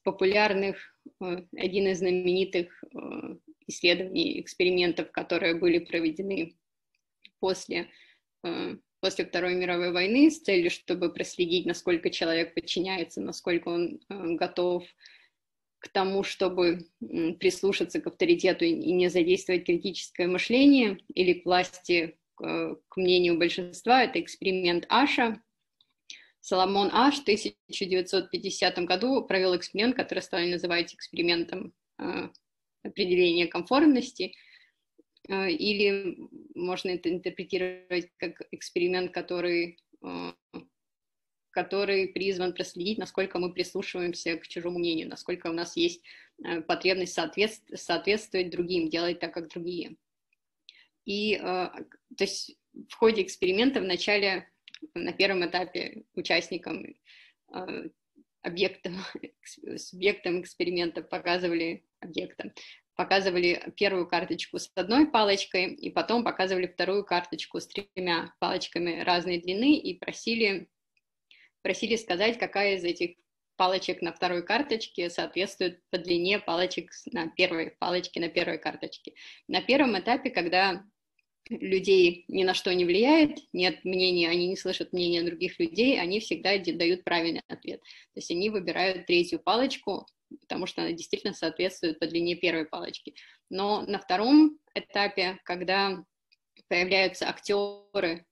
знаменитых исследований, экспериментов, которые были проведены после Второй мировой войны с целью, чтобы проследить, насколько человек подчиняется, насколько он готов к тому, чтобы прислушаться к авторитету и не задействовать критическое мышление или к власти, к мнению большинства. Это эксперимент Аша. Соломон Аш в 1950 году провел эксперимент, который стали называть экспериментом определения конформности, или можно это интерпретировать как эксперимент, который призван проследить, насколько мы прислушиваемся к чужому мнению, насколько у нас есть потребность соответствовать другим, делать так, как другие. И то есть в ходе эксперимента вначале, на первом этапе участникам, субъектам эксперимента показывали первую карточку с одной палочкой, и потом показывали вторую карточку с 3 палочками разной длины и просили сказать, какая из этих палочек на второй карточке соответствует по длине палочек на первой палочке на первой карточке. На первом этапе, когда людей ни на что не влияет, нет мнения, они не слышат мнения других людей, они всегда дают правильный ответ. То есть они выбирают 3-ю палочку, потому что она действительно соответствует по длине первой палочки. Но на втором этапе, когда появляются актеры,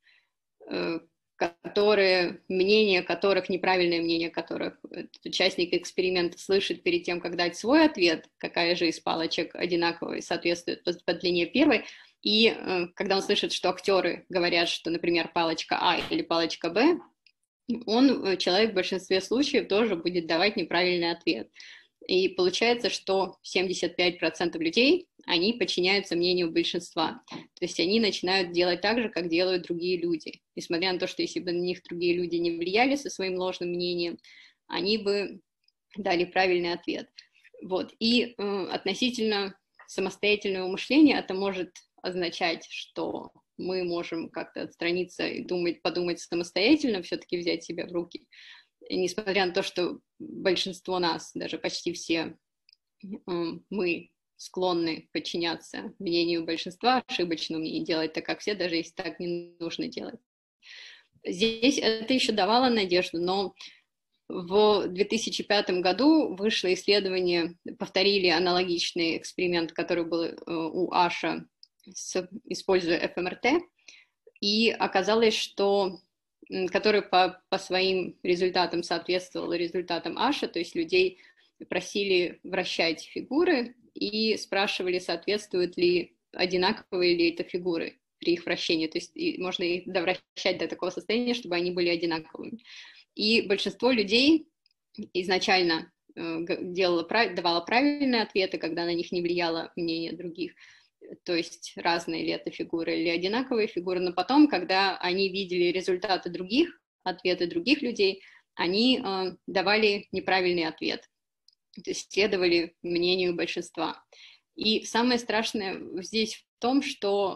неправильное мнение которых участник эксперимента слышит перед тем, как дать свой ответ, какая же из палочек одинаково соответствует по длине первой, и когда он слышит, что актеры говорят, что, например, палочка А или палочка Б, человек в большинстве случаев тоже будет давать неправильный ответ. И получается, что 75% людей они подчиняются мнению большинства. То есть они начинают делать так же, как делают другие люди. Несмотря на то, что если бы на них другие люди не влияли со своим ложным мнением, они бы дали правильный ответ. Вот. И относительно самостоятельного мышления это может означать, что мы можем как-то отстраниться и подумать самостоятельно, все-таки взять себя в руки. И несмотря на то, что большинство нас, даже почти все, мы склонны подчиняться мнению большинства, ошибочному и делать так, как все, даже если так не нужно делать. Здесь это еще давало надежду, но в 2005 году вышло исследование, повторили аналогичный эксперимент, который был у Аша, используя ФМРТ, и оказалось, что который по своим результатам соответствовал результатам Аша, то есть людей просили вращать фигуры и спрашивали, соответствуют ли одинаковые ли это фигуры при их вращении, то есть можно их довращать до такого состояния, чтобы они были одинаковыми. И большинство людей изначально давало правильные ответы, когда на них не влияло мнение других, то есть разные ли это фигуры или одинаковые фигуры, но потом, когда они видели результаты других, ответы других людей, они давали неправильный ответ, то есть следовали мнению большинства. И самое страшное здесь в том, что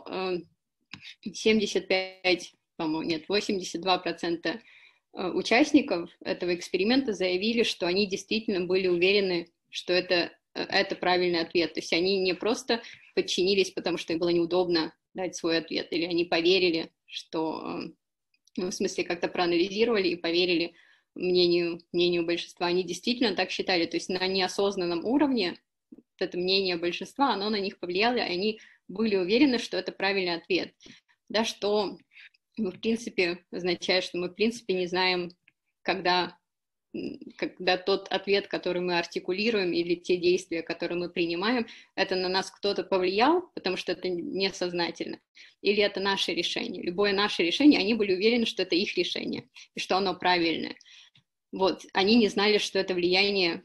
82% участников этого эксперимента заявили, что они действительно были уверены, что это правильный ответ. То есть они не просто подчинились, потому что им было неудобно дать свой ответ, или они поверили, что, в смысле, как-то проанализировали и поверили мнению большинства. Они действительно так считали. То есть на неосознанном уровне это мнение большинства, оно на них повлияло, и они были уверены, что это правильный ответ. Да, что в принципе означает, что мы в принципе не знаем, когда тот ответ, который мы артикулируем, или те действия, которые мы принимаем, это на нас кто-то повлиял, потому что это несознательно, или это наше решение. Любое наше решение, они были уверены, что это их решение, и что оно правильное. Вот. Они не знали, что это влияние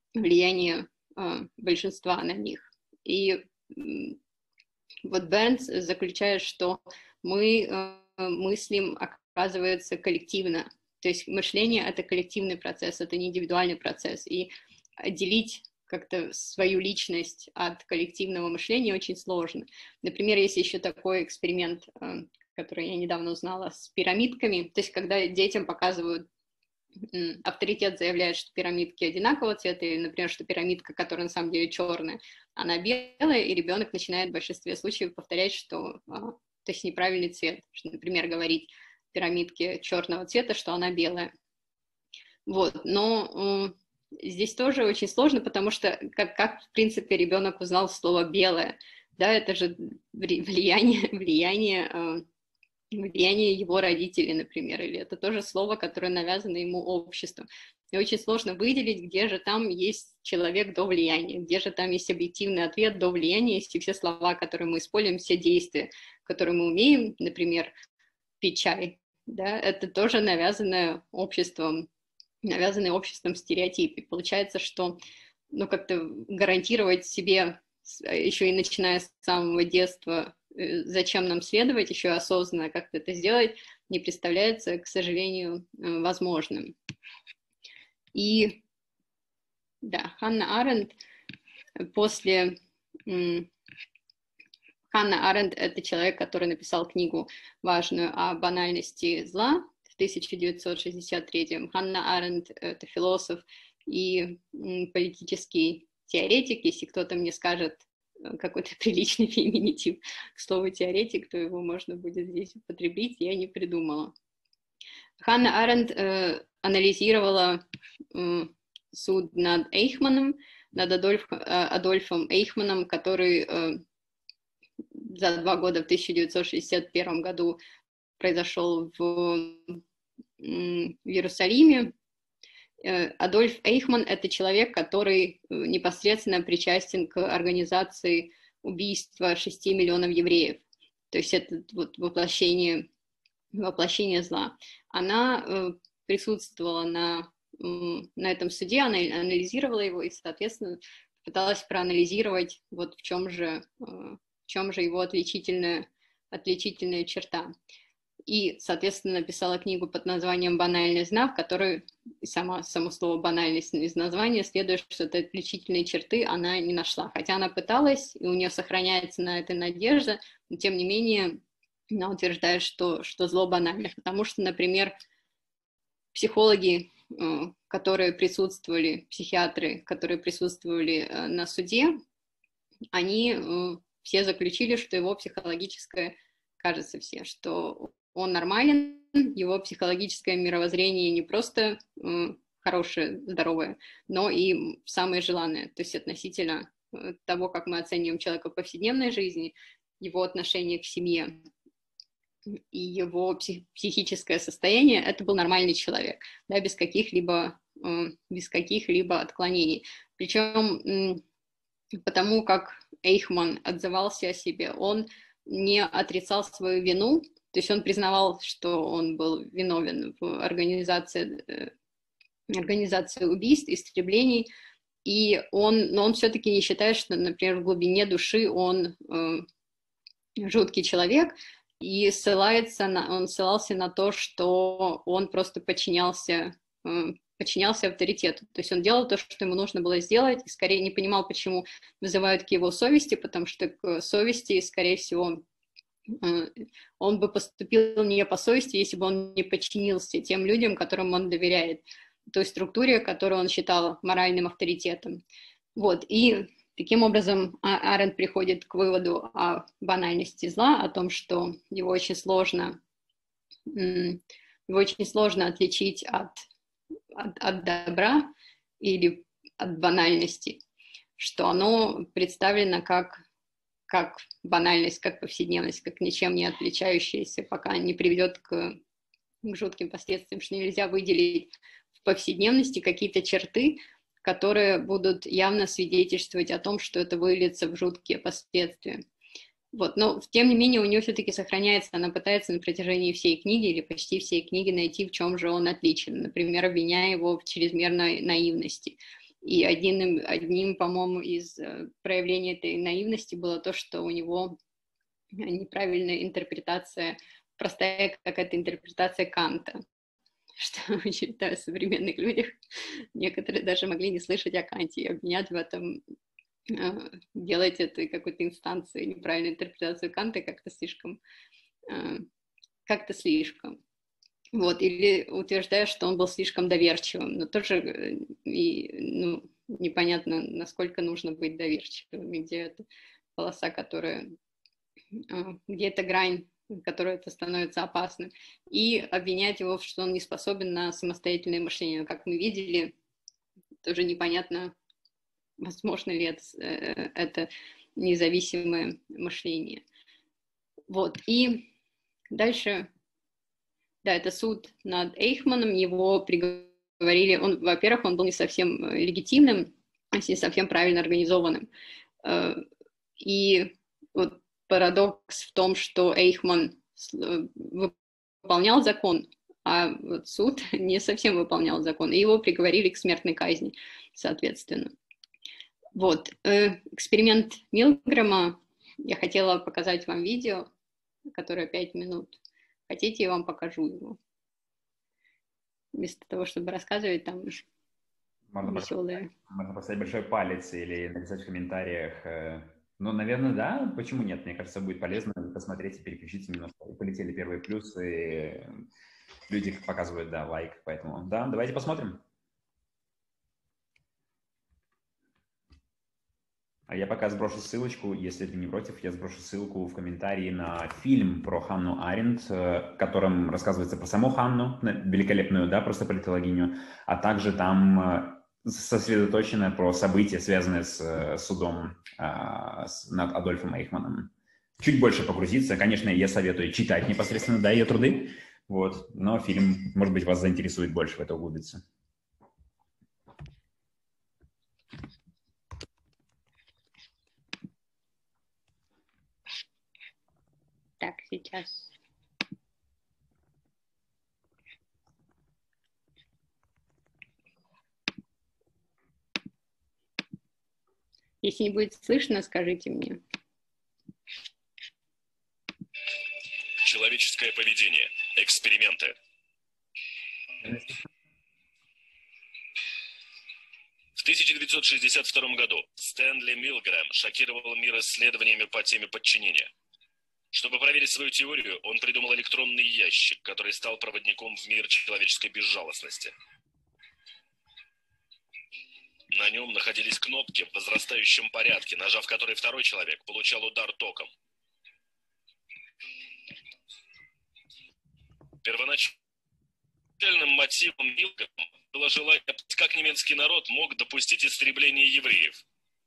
большинства на них. И вот Бернс заключает, что мы мыслим, оказывается, коллективно. То есть мышление — это коллективный процесс, это не индивидуальный процесс. И отделить как-то свою личность от коллективного мышления очень сложно. Например, есть еще такой эксперимент, который я недавно узнала, с пирамидками. То есть когда детям показывают, авторитет заявляет, что пирамидки одинакового цвета, или, например, что пирамидка, которая на самом деле черная, она белая, и ребенок начинает в большинстве случаев повторять, что то есть неправильный цвет, что, например, говорить пирамидке черного цвета, что она белая. Вот, но здесь тоже очень сложно, потому что как в принципе ребенок узнал слово белое, да, это же влияние его родителей, например, или это тоже слово, которое навязано ему обществом. И очень сложно выделить, где же там есть человек до влияния, где же там есть объективный ответ до влияния, если все слова, которые мы используем, все действия, которые мы умеем, например, пить чай, да, это тоже навязанный обществом стереотип. И получается, что как-то гарантировать себе, еще и начиная с самого детства, зачем нам следовать, еще осознанно как-то это сделать, не представляется, к сожалению, возможным. И да, Ханна Аренд Ханна Аренд — это человек, который написал книгу важную о банальности зла в 1963-м. Ханна Аренд — это философ и политический теоретик. Если кто-то мне скажет какой-то приличный феминитив к слову теоретик, то его можно будет здесь употребить, я не придумала. Ханна Аренд анализировала суд над Эйхманом, над Адольфом Эйхманом, который за 2 года в 1961 году произошел в Иерусалиме. Адольф Эйхман — это человек, который непосредственно причастен к организации убийства 6 миллионов евреев. То есть это вот воплощение зла. Она присутствовала на этом суде, она анализировала его и, соответственно, пыталась проанализировать, вот в чем же его отличительная черта. И, соответственно, написала книгу под названием «Банальность сна», в которой само слово «банальность» из названия следует, что этой отличительной черты она не нашла. Хотя она пыталась, и у нее сохраняется на это надежда, но, тем не менее, она утверждает, что зло банально. Потому что, например, психологи, психиатры, которые присутствовали на суде, они все заключили, что его психологическое, кажется все, что он нормален, его психологическое мировоззрение не просто хорошее, здоровое, но и самое желанное, то есть относительно того, как мы оцениваем человека в повседневной жизни, его отношение к семье и его психическое состояние, это был нормальный человек, да, без каких-либо отклонений. Причем потому как Эйхман отзывался о себе, он не отрицал свою вину, то есть он признавал, что он был виновен в организации убийств, истреблений, но он все-таки не считает, что, например, в глубине души он жуткий человек, и он ссылался на то, что он просто подчинялся авторитету. То есть он делал то, что ему нужно было сделать, и скорее не понимал, почему вызывают к его совести, потому что к совести, скорее всего, он бы поступил не по совести, если бы он не подчинился тем людям, которым он доверяет, той структуре, которую он считал моральным авторитетом. Вот, и таким образом Аренд приходит к выводу о банальности зла, о том, что его очень сложно отличить от добра или от банальности, что оно представлено как банальность, как повседневность, как ничем не отличающаяся, пока не приведет к жутким последствиям, что нельзя выделить в повседневности какие-то черты, которые будут явно свидетельствовать о том, что это выльется в жуткие последствия. Вот. Но, тем не менее, у нее все-таки сохраняется, она пытается на протяжении всей книги или почти всей книги найти, в чем же он отличен, например, обвиняя его в чрезмерной наивности. И одним, по-моему, из проявлений этой наивности было то, что у него неправильная интерпретация, простая какая-то интерпретация Канта, что в современных людях некоторые даже могли не слышать о Канте и обвинять в этом, делать это какой-то инстанцией, неправильную интерпретацию Канта как-то слишком. Вот, или утверждая, что он был слишком доверчивым, но тоже непонятно, насколько нужно быть доверчивым, где эта полоса, где эта грань, которая это становится опасным, и обвинять его, что он не способен на самостоятельное мышление. Как мы видели, тоже непонятно, возможно ли это независимое мышление. Вот, и дальше... Да, это суд над Эйхманом, его приговорили, во-первых, он был не совсем легитимным, не совсем правильно организованным. И вот парадокс в том, что Эйхман выполнял закон, а вот суд не совсем выполнял закон, и его приговорили к смертной казни, соответственно. Вот, эксперимент Милгрэма, я хотела показать вам видео, которое 5 минут. Хотите, я вам покажу его? Вместо того, чтобы рассказывать, там веселые. Можно поставить большой палец или написать в комментариях. Ну, наверное, да. Почему нет? Мне кажется, будет полезно посмотреть и переключиться немножко. И полетели первые плюсы. Люди показывают, да, лайк. Поэтому, да, давайте посмотрим. А я пока сброшу ссылочку, если ты не против, я сброшу ссылку в комментарии на фильм про Ханну Аренд, в котором рассказывается про саму Ханну, великолепную, да, просто политологиню, а также там сосредоточено про события, связанные с судом над Адольфом Эйхманом. Чуть больше погрузиться, конечно, я советую читать непосредственно, да, ее труды, вот, но фильм, может быть, вас заинтересует больше в это углубиться. Так, сейчас. Если не будет слышно, скажите мне. Человеческое поведение. Эксперименты. В 1962 году Стэнли Милгрэм шокировал мир исследованиями по теме подчинения. Чтобы проверить свою теорию, он придумал электронный ящик, который стал проводником в мир человеческой безжалостности. На нем находились кнопки в возрастающем порядке, нажав которые второй человек получал удар током. Первоначальным мотивом Милгрэма было желание, как немецкий народ мог допустить истребление евреев.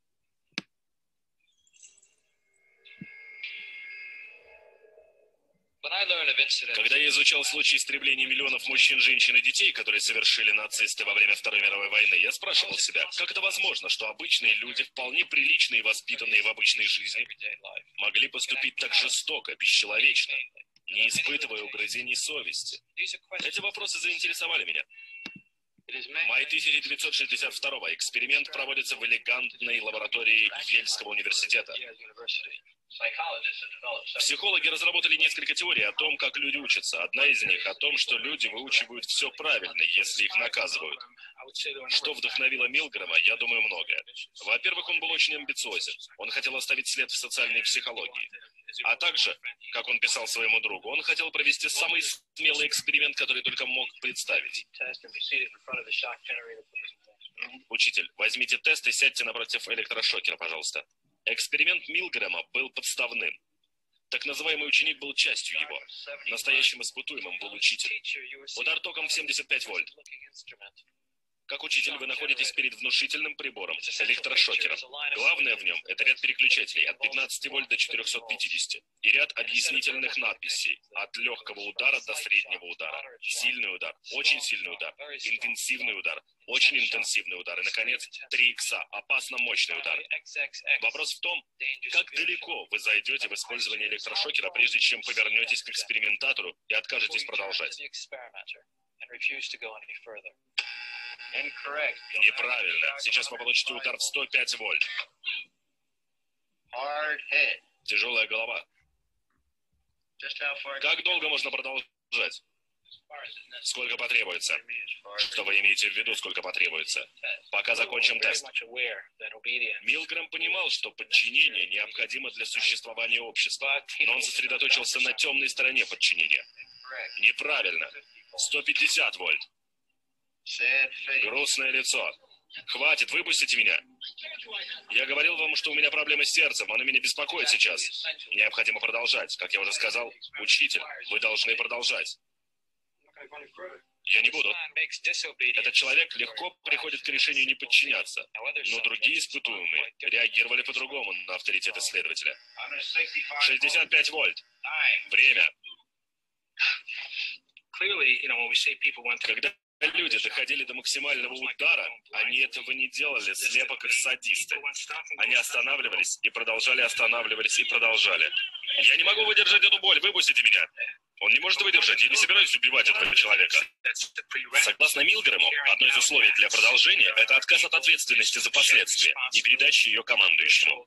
Когда я изучал случаи истребления миллионов мужчин, женщин и детей, которые совершили нацисты во время Второй мировой войны, я спрашивал себя, как это возможно, что обычные люди, вполне приличные и воспитанные в обычной жизни, могли поступить так жестоко, бесчеловечно, не испытывая угрызений совести. Эти вопросы заинтересовали меня. Май 1962-го. Эксперимент проводится в элегантной лаборатории Ельского университета. Психологи разработали несколько теорий о том, как люди учатся. Одна из них о том, что люди выучивают все правильно, если их наказывают. Что вдохновило Милгрэма, я думаю, многое. Во-первых, он был очень амбициозен. Он хотел оставить след в социальной психологии. А также, как он писал своему другу, он хотел провести самый смелый эксперимент, который только мог представить. Учитель, возьмите тест и сядьте напротив электрошокера, пожалуйста. Эксперимент Милгрэма был подставным. Так называемый ученик был частью его. Настоящим испытуемым был учитель. Удар током в 75 вольт. Как учитель, вы находитесь перед внушительным прибором, электрошокером. Главное в нем – это ряд переключателей от 15 вольт до 450 и ряд объяснительных надписей от легкого удара до среднего удара. Сильный удар, очень сильный удар, интенсивный удар, очень интенсивный удар и, наконец, 3 икса, опасно мощный удар. Вопрос в том, как далеко вы зайдете в использование электрошокера, прежде чем повернетесь к экспериментатору и откажетесь продолжать. Неправильно. Сейчас вы получите удар в 105 вольт. Тяжелая голова. Как долго можно продолжать? Сколько потребуется? Что вы имеете в виду, сколько потребуется? Пока закончим тест. Милгрэм понимал, что подчинение необходимо для существования общества, но он сосредоточился на темной стороне подчинения. Неправильно. 150 вольт. Грустное лицо. Хватит, выпустите меня. Я говорил вам, что у меня проблемы с сердцем, оно меня беспокоит сейчас. Необходимо продолжать. Как я уже сказал, учитель, вы должны продолжать. Я не буду. Этот человек легко приходит к решению не подчиняться, но другие испытуемые реагировали по-другому на авторитет исследователя. 65 вольт. Время. Когда люди доходили до максимального удара, они этого не делали слепо, как садисты. Они останавливались и продолжали, останавливались и продолжали. Я не могу выдержать эту боль, выпустите меня. Он не может выдержать, я не собираюсь убивать этого человека. Согласно Милгрэму, одно из условий для продолжения – это отказ от ответственности за последствия и передача ее командующему.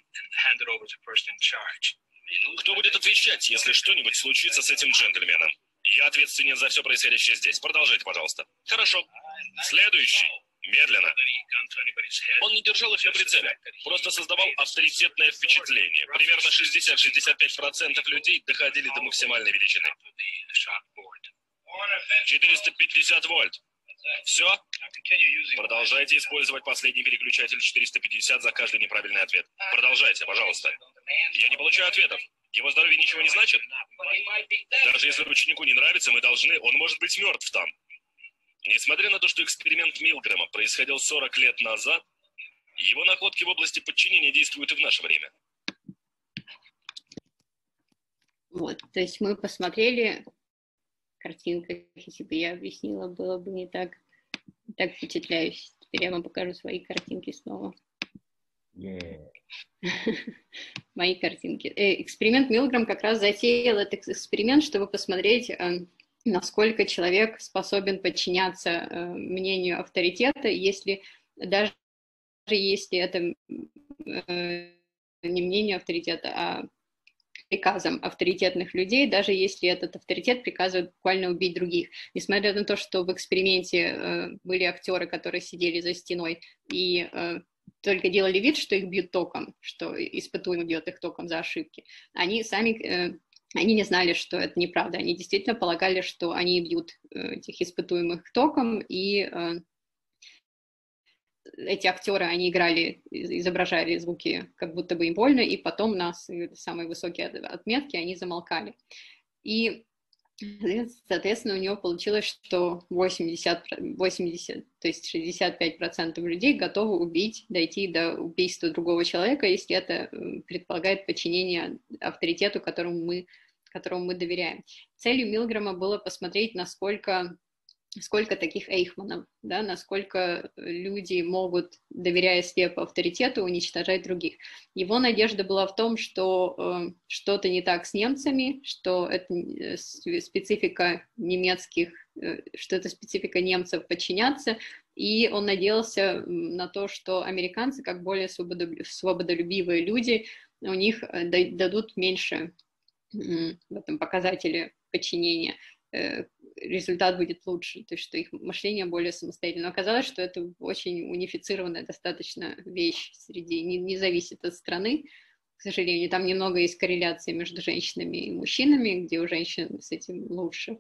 Кто будет отвечать, если что-нибудь случится с этим джентльменом? Я ответственен за все происходящее здесь. Продолжайте, пожалуйста. Хорошо. Следующий. Медленно. Он не держал их на прицеле, просто создавал авторитетное впечатление. Примерно 60-65% людей доходили до максимальной величины. 450 вольт. Все? Продолжайте использовать последний переключатель 450 за каждый неправильный ответ. Продолжайте, пожалуйста. Я не получаю ответов. Его здоровье ничего не значит? Даже если ученику не нравится, мы должны... Он может быть мертв там. Несмотря на то, что эксперимент Милгрэма происходил 40 лет назад, его находки в области подчинения действуют и в наше время. Вот, то есть мы посмотрели картинку, если бы я объяснила, было бы не так впечатляюще. Теперь я вам покажу свои картинки снова. Мои картинки. Эксперимент Милгрэм как раз затеял этот эксперимент, чтобы посмотреть, насколько человек способен подчиняться мнению авторитета, даже если это не мнению авторитета, а приказам авторитетных людей, даже если этот авторитет приказывает буквально убить других. Несмотря на то, что в эксперименте были актеры, которые сидели за стеной и только делали вид, что их бьют током, что испытуемый бьет их током за ошибки, они сами... Они не знали, что это неправда. Они действительно полагали, что они бьют этих испытуемых током, и эти актеры, они играли, изображали звуки, как будто бы им больно, и потом на самые высокие отметки они замолкали. И, соответственно, у него получилось, что 80, то есть 65% людей готовы убить, дойти до убийства другого человека, если это предполагает подчинение авторитету, которому мы доверяем. Целью Милгрэма было посмотреть, сколько таких эйхманов, да, насколько люди могут, доверяя слепо авторитету, уничтожать других. Его надежда была в том, что что-то не так с немцами, что это специфика что это специфика немцев подчиняться, и он надеялся на то, что американцы, как более свободолюбивые люди, у них дадут меньше в этом показателе подчинения, результат будет лучше, то есть что их мышление более самостоятельно. Но оказалось, что это очень унифицированная достаточно вещь не зависит от страны, к сожалению. Там немного есть корреляции между женщинами и мужчинами, где у женщин с этим лучше,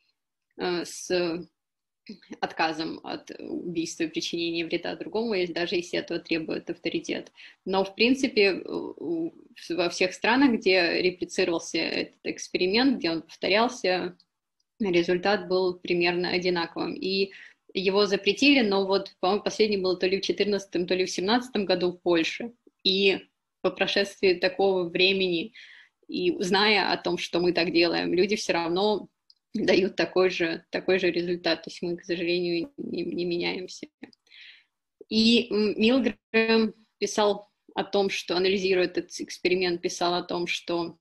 с отказом от убийства и причинения вреда другому, даже если этого требует авторитет. Но, в принципе, во всех странах, где реплицировался этот эксперимент, где он повторялся, результат был примерно одинаковым. И его запретили, но вот, по-моему, последний был то ли в 2014, то ли в 2017 году в Польше. И по прошествии такого времени, и зная о том, что мы так делаем, люди все равно дают такой же результат. То есть мы, к сожалению, не меняемся. И Милгрэм писал о том, что, анализируя этот эксперимент, писал о том, что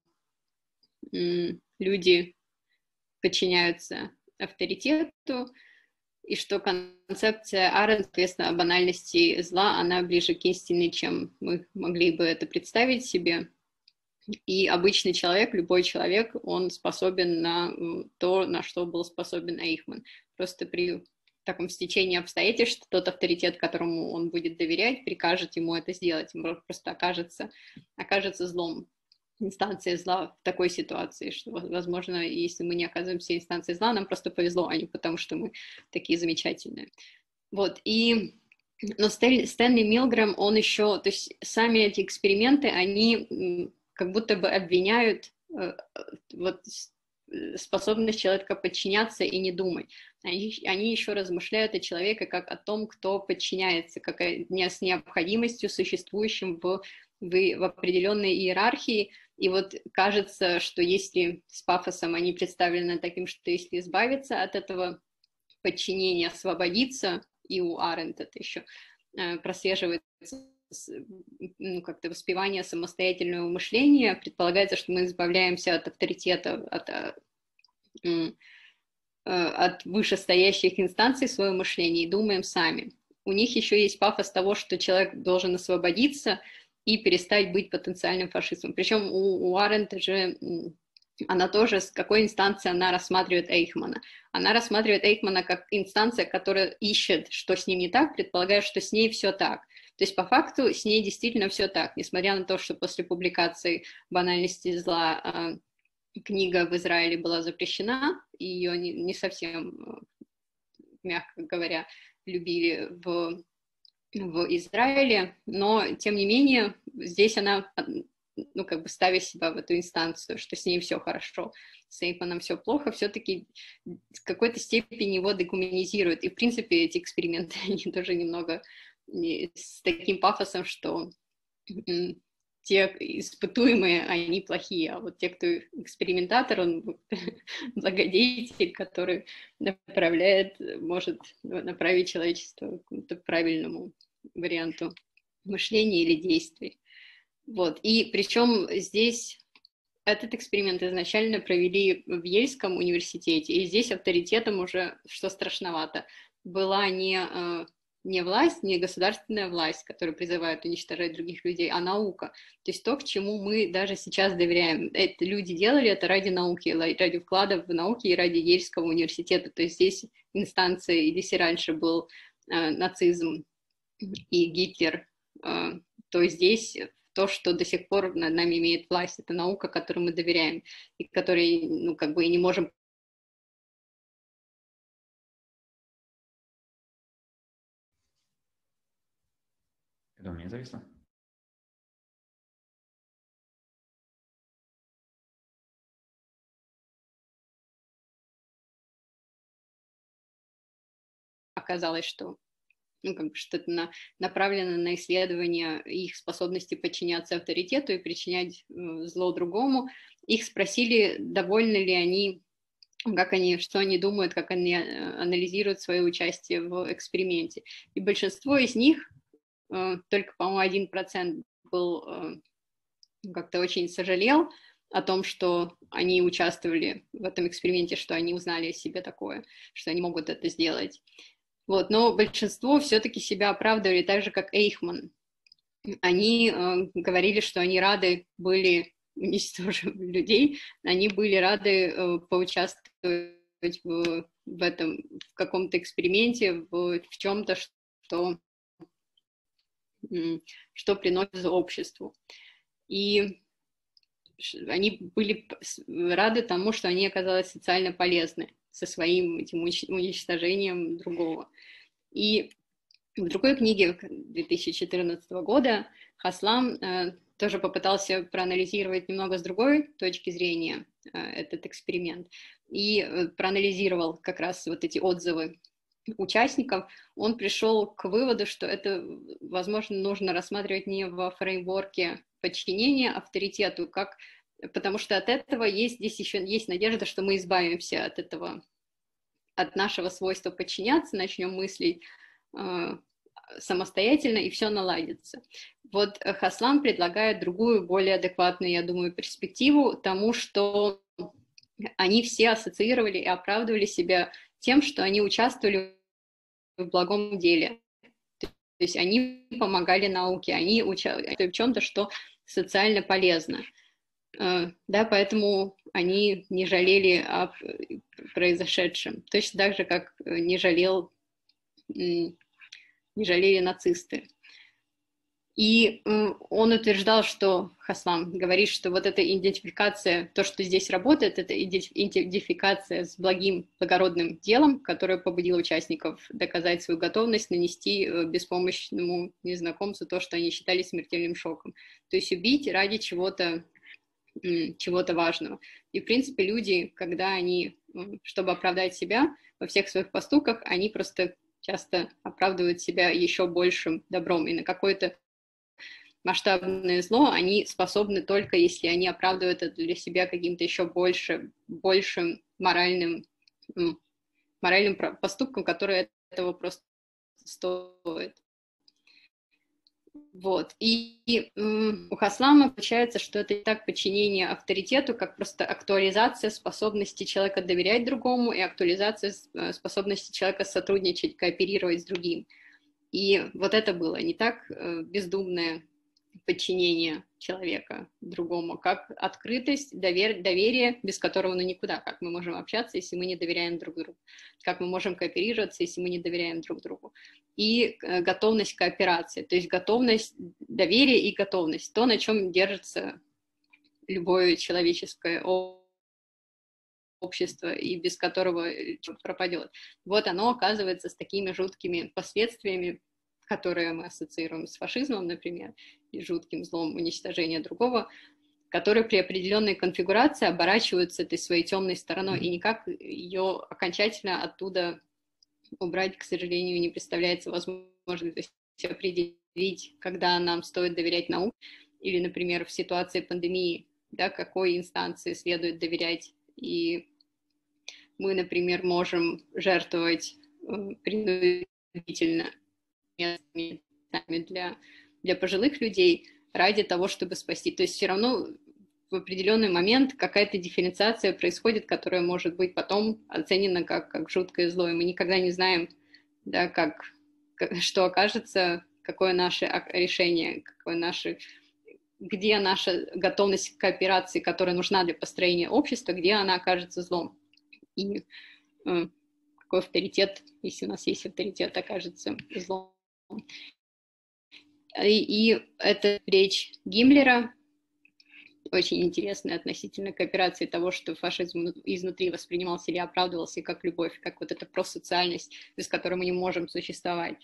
люди подчиняются авторитету, и что концепция Аренд, соответственно, о банальности зла, она ближе к истине, чем мы могли бы это представить себе. И обычный человек, любой человек, он способен на то, на что был способен Эйхман. Просто при таком стечении обстоятельств тот авторитет, которому он будет доверять, прикажет ему это сделать. Он просто окажется злом. Инстанция зла в такой ситуации, что, возможно, если мы не оказываемся инстанцией зла, нам просто повезло, а не потому, что мы такие замечательные. Вот, но Стэнли Милгрэм, он еще, то есть сами эти эксперименты, они как будто бы обвиняют вот способность человека подчиняться и не думать. Они еще размышляют о человеке как о том, кто подчиняется, как с необходимостью, существующим в определенной иерархии. И вот кажется, что если с пафосом они представлены таким, что если избавиться от этого подчинения, освободиться, и у Аренд это еще прослеживается, как-то воспевание самостоятельного мышления, предполагается, что мы избавляемся от авторитета, от вышестоящих инстанций своего мышления и думаем сами. У них еще есть пафос того, что человек должен освободиться и перестать быть потенциальным фашистом. Причем у Аренд же, она тоже, с какой инстанции она рассматривает Эйхмана. Она рассматривает Эйхмана как инстанция, которая ищет, что с ним не так, предполагая, что с ней все так. То есть по факту с ней действительно все так, несмотря на то, что после публикации «Банальности зла» книга в Израиле была запрещена, и ее не совсем, мягко говоря, любили в Израиле, но, тем не менее, здесь она, ставя себя в эту инстанцию, что с ней все хорошо, с Эйхманом все плохо, все-таки в какой-то степени его дегуманизирует. И, в принципе, эти эксперименты, они тоже немного с таким пафосом, что те испытуемые, они плохие, а вот те, кто экспериментатор, он благодетель, который может направить человечество к какому-то правильному варианту мышления или действий. Вот. И причем здесь этот эксперимент изначально провели в Ельском университете, и здесь авторитетом уже, что страшновато, была не не власть, не государственная власть, которая призывает уничтожать других людей, а наука. То есть то, к чему мы даже сейчас доверяем. Это люди делали это ради науки, ради вкладов в науки и ради Ельского университета. То есть здесь инстанции, если раньше был нацизм и Гитлер, то здесь то, что до сих пор над нами имеет власть, это наука, которой мы доверяем, и которой, ну, как бы и не можем. Это у меня зависло? Оказалось, что ну, как бы что-то направлено на исследование их способности подчиняться авторитету и причинять зло другому. Их спросили, довольны ли они, что они думают, как они анализируют свое участие в эксперименте. И большинство из них, только, по-моему, 1% был как-то очень сожалел о том, что они участвовали в этом эксперименте, что они узнали о себе такое, что они могут это сделать. Вот, но большинство все-таки себя оправдывали так же, как Эйхман. Они говорили, что они рады были уничтожить людей, они были рады поучаствовать в этом, в каком-то эксперименте, в чем-то, что приносит обществу. И они были рады тому, что они оказались социально полезны со своим этим уничтожением другого. И в другой книге 2014 года Хаслам тоже попытался проанализировать немного с другой точки зрения этот эксперимент и проанализировал как раз вот эти отзывы участников. Он пришел к выводу, что это, возможно, нужно рассматривать не во фреймворке подчинения авторитету, потому что от этого здесь еще есть надежда, что мы избавимся от этого, от нашего свойства подчиняться, начнем мыслить самостоятельно, и все наладится. Вот Хаслам предлагает другую, более адекватную, я думаю, перспективу тому, что они все ассоциировали и оправдывали себя тем, что они участвовали в благом деле. То есть они помогали науке, они участвовали в чем-то, что социально полезно. Да, поэтому они не жалели о произошедшем. Точно так же, как не жалели нацисты. И он утверждал, что Хаслам говорит, что вот эта идентификация, то, что здесь работает, это идентификация с благородным делом, которое побудило участников доказать свою готовность нанести беспомощному незнакомцу то, что они считали смертельным шоком. То есть убить ради чего-то важного. И, в принципе, люди, когда они, чтобы оправдать себя во всех своих поступках, они просто часто оправдывают себя еще большим добром. И на какое-то масштабное зло они способны только если они оправдывают это для себя каким-то еще большим моральным поступком, который этого просто стоит. Вот. И у Хаслама получается, что это не так подчинение авторитету, как просто актуализация способности человека доверять другому и актуализация способности человека сотрудничать, кооперировать с другим. И вот это было не так бездумное подчинение человека другому, как открытость, доверие, без которого никуда. Как мы можем общаться, если мы не доверяем друг другу? Как мы можем кооперироваться, если мы не доверяем друг другу? И готовность к кооперации, то есть готовность, доверие и готовность, то, на чем держится любое человеческое общество, и без которого пропадет. Вот оно оказывается с такими жуткими последствиями, которые мы ассоциируем с фашизмом, например, и жутким злом уничтожения другого, которые при определенной конфигурации оборачиваются этой своей темной стороной, и никак ее окончательно оттуда убрать, к сожалению, не представляется возможным. То есть определить, когда нам стоит доверять науке, или, например, в ситуации пандемии, да, какой инстанции следует доверять. И мы, например, можем жертвовать принудительно местами для пожилых людей ради того, чтобы спасти. То есть все равно в определенный момент какая-то дифференциация происходит, которая может быть потом оценена как жуткое зло, и мы никогда не знаем, да, как что окажется, какое наше решение, где наша готовность к кооперации, которая нужна для построения общества, где она окажется злом. И какой авторитет, если у нас есть авторитет, окажется злом. И это речь Гиммлера, очень интересная относительно кооперации того, что фашизм изнутри воспринимался или оправдывался как любовь, как вот эта просоциальность, без которой мы не можем существовать.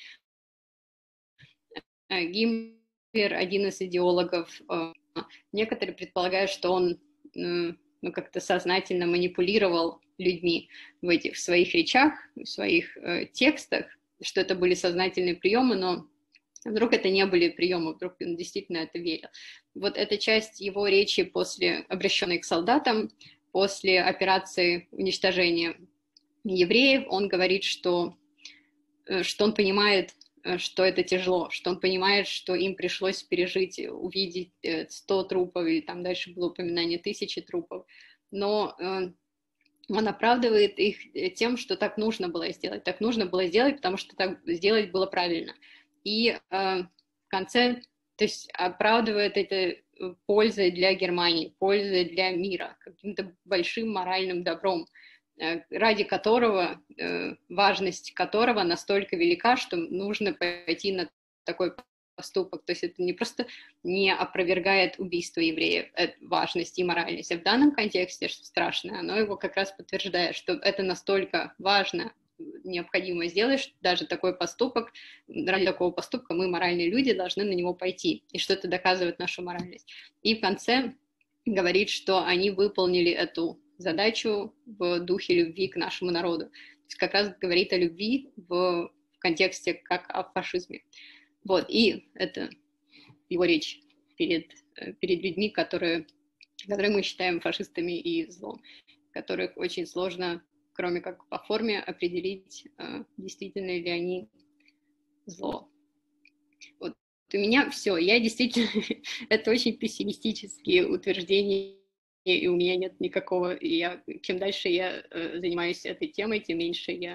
Гиммлер, один из идеологов, некоторые предполагают, что он как-то сознательно манипулировал людьми в своих речах, в своих текстах, что это были сознательные приемы, но вдруг это не были приемы, вдруг он действительно это верил. Вот эта часть его речи, обращенной к солдатам, после операции уничтожения евреев, он говорит, что он понимает, что это тяжело, что он понимает, что им пришлось пережить, увидеть 100 трупов, и там дальше было упоминание 1000 трупов, но он оправдывает их тем, что так нужно было сделать, потому что так сделать было правильно. И в конце, то есть оправдывает это пользой для Германии, пользой для мира, каким-то большим моральным добром, ради которого, важность которого настолько велика, что нужно пойти на такой поступок. То есть это не просто не опровергает убийство евреев, важность и моральность, а в данном контексте, что страшное, оно его как раз подтверждает, что это настолько важно, необходимо сделать, что даже такой поступок, ради такого поступка мы, моральные люди, должны на него пойти, и что это доказывает нашу моральность. И в конце говорит, что они выполнили эту задачу в духе любви к нашему народу. То есть как раз говорит о любви в контексте как о фашизме. Вот, и это его речь перед людьми, которые мы считаем фашистами и злом, которых очень сложно, кроме как по форме, определить, действительно ли они зло. Вот у меня все. Я действительно... Это очень пессимистические утверждения, и у меня нет никакого... Чем дальше я занимаюсь этой темой, тем меньше я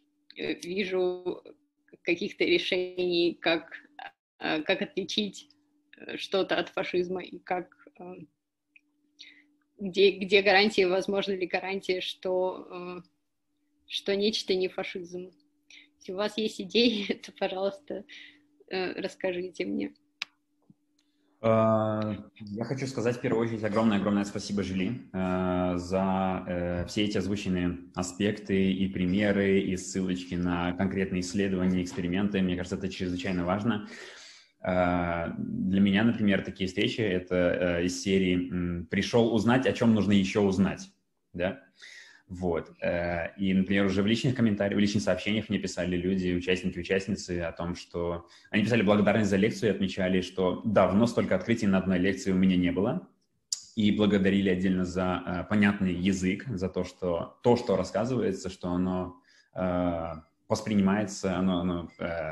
вижу каких-то решений, как отличить что-то от фашизма, и где гарантии, возможно ли гарантия, что нечто не фашизм. Если у вас есть идеи, то, пожалуйста, расскажите мне. Я хочу сказать в первую очередь огромное спасибо, Жили, за все эти озвученные аспекты и примеры, и ссылочки на конкретные исследования, эксперименты. Мне кажется, это чрезвычайно важно. Для меня, например, такие встречи — это из серии «Пришел узнать, о чем нужно еще узнать». Да? Вот. И, например, уже в личных комментариях, в личных сообщениях мне писали люди, участники, участницы о том, что они писали благодарность за лекцию и отмечали, что давно столько открытий на одной лекции у меня не было. И благодарили отдельно за понятный язык, за то, что рассказывается, что оно воспринимается, оно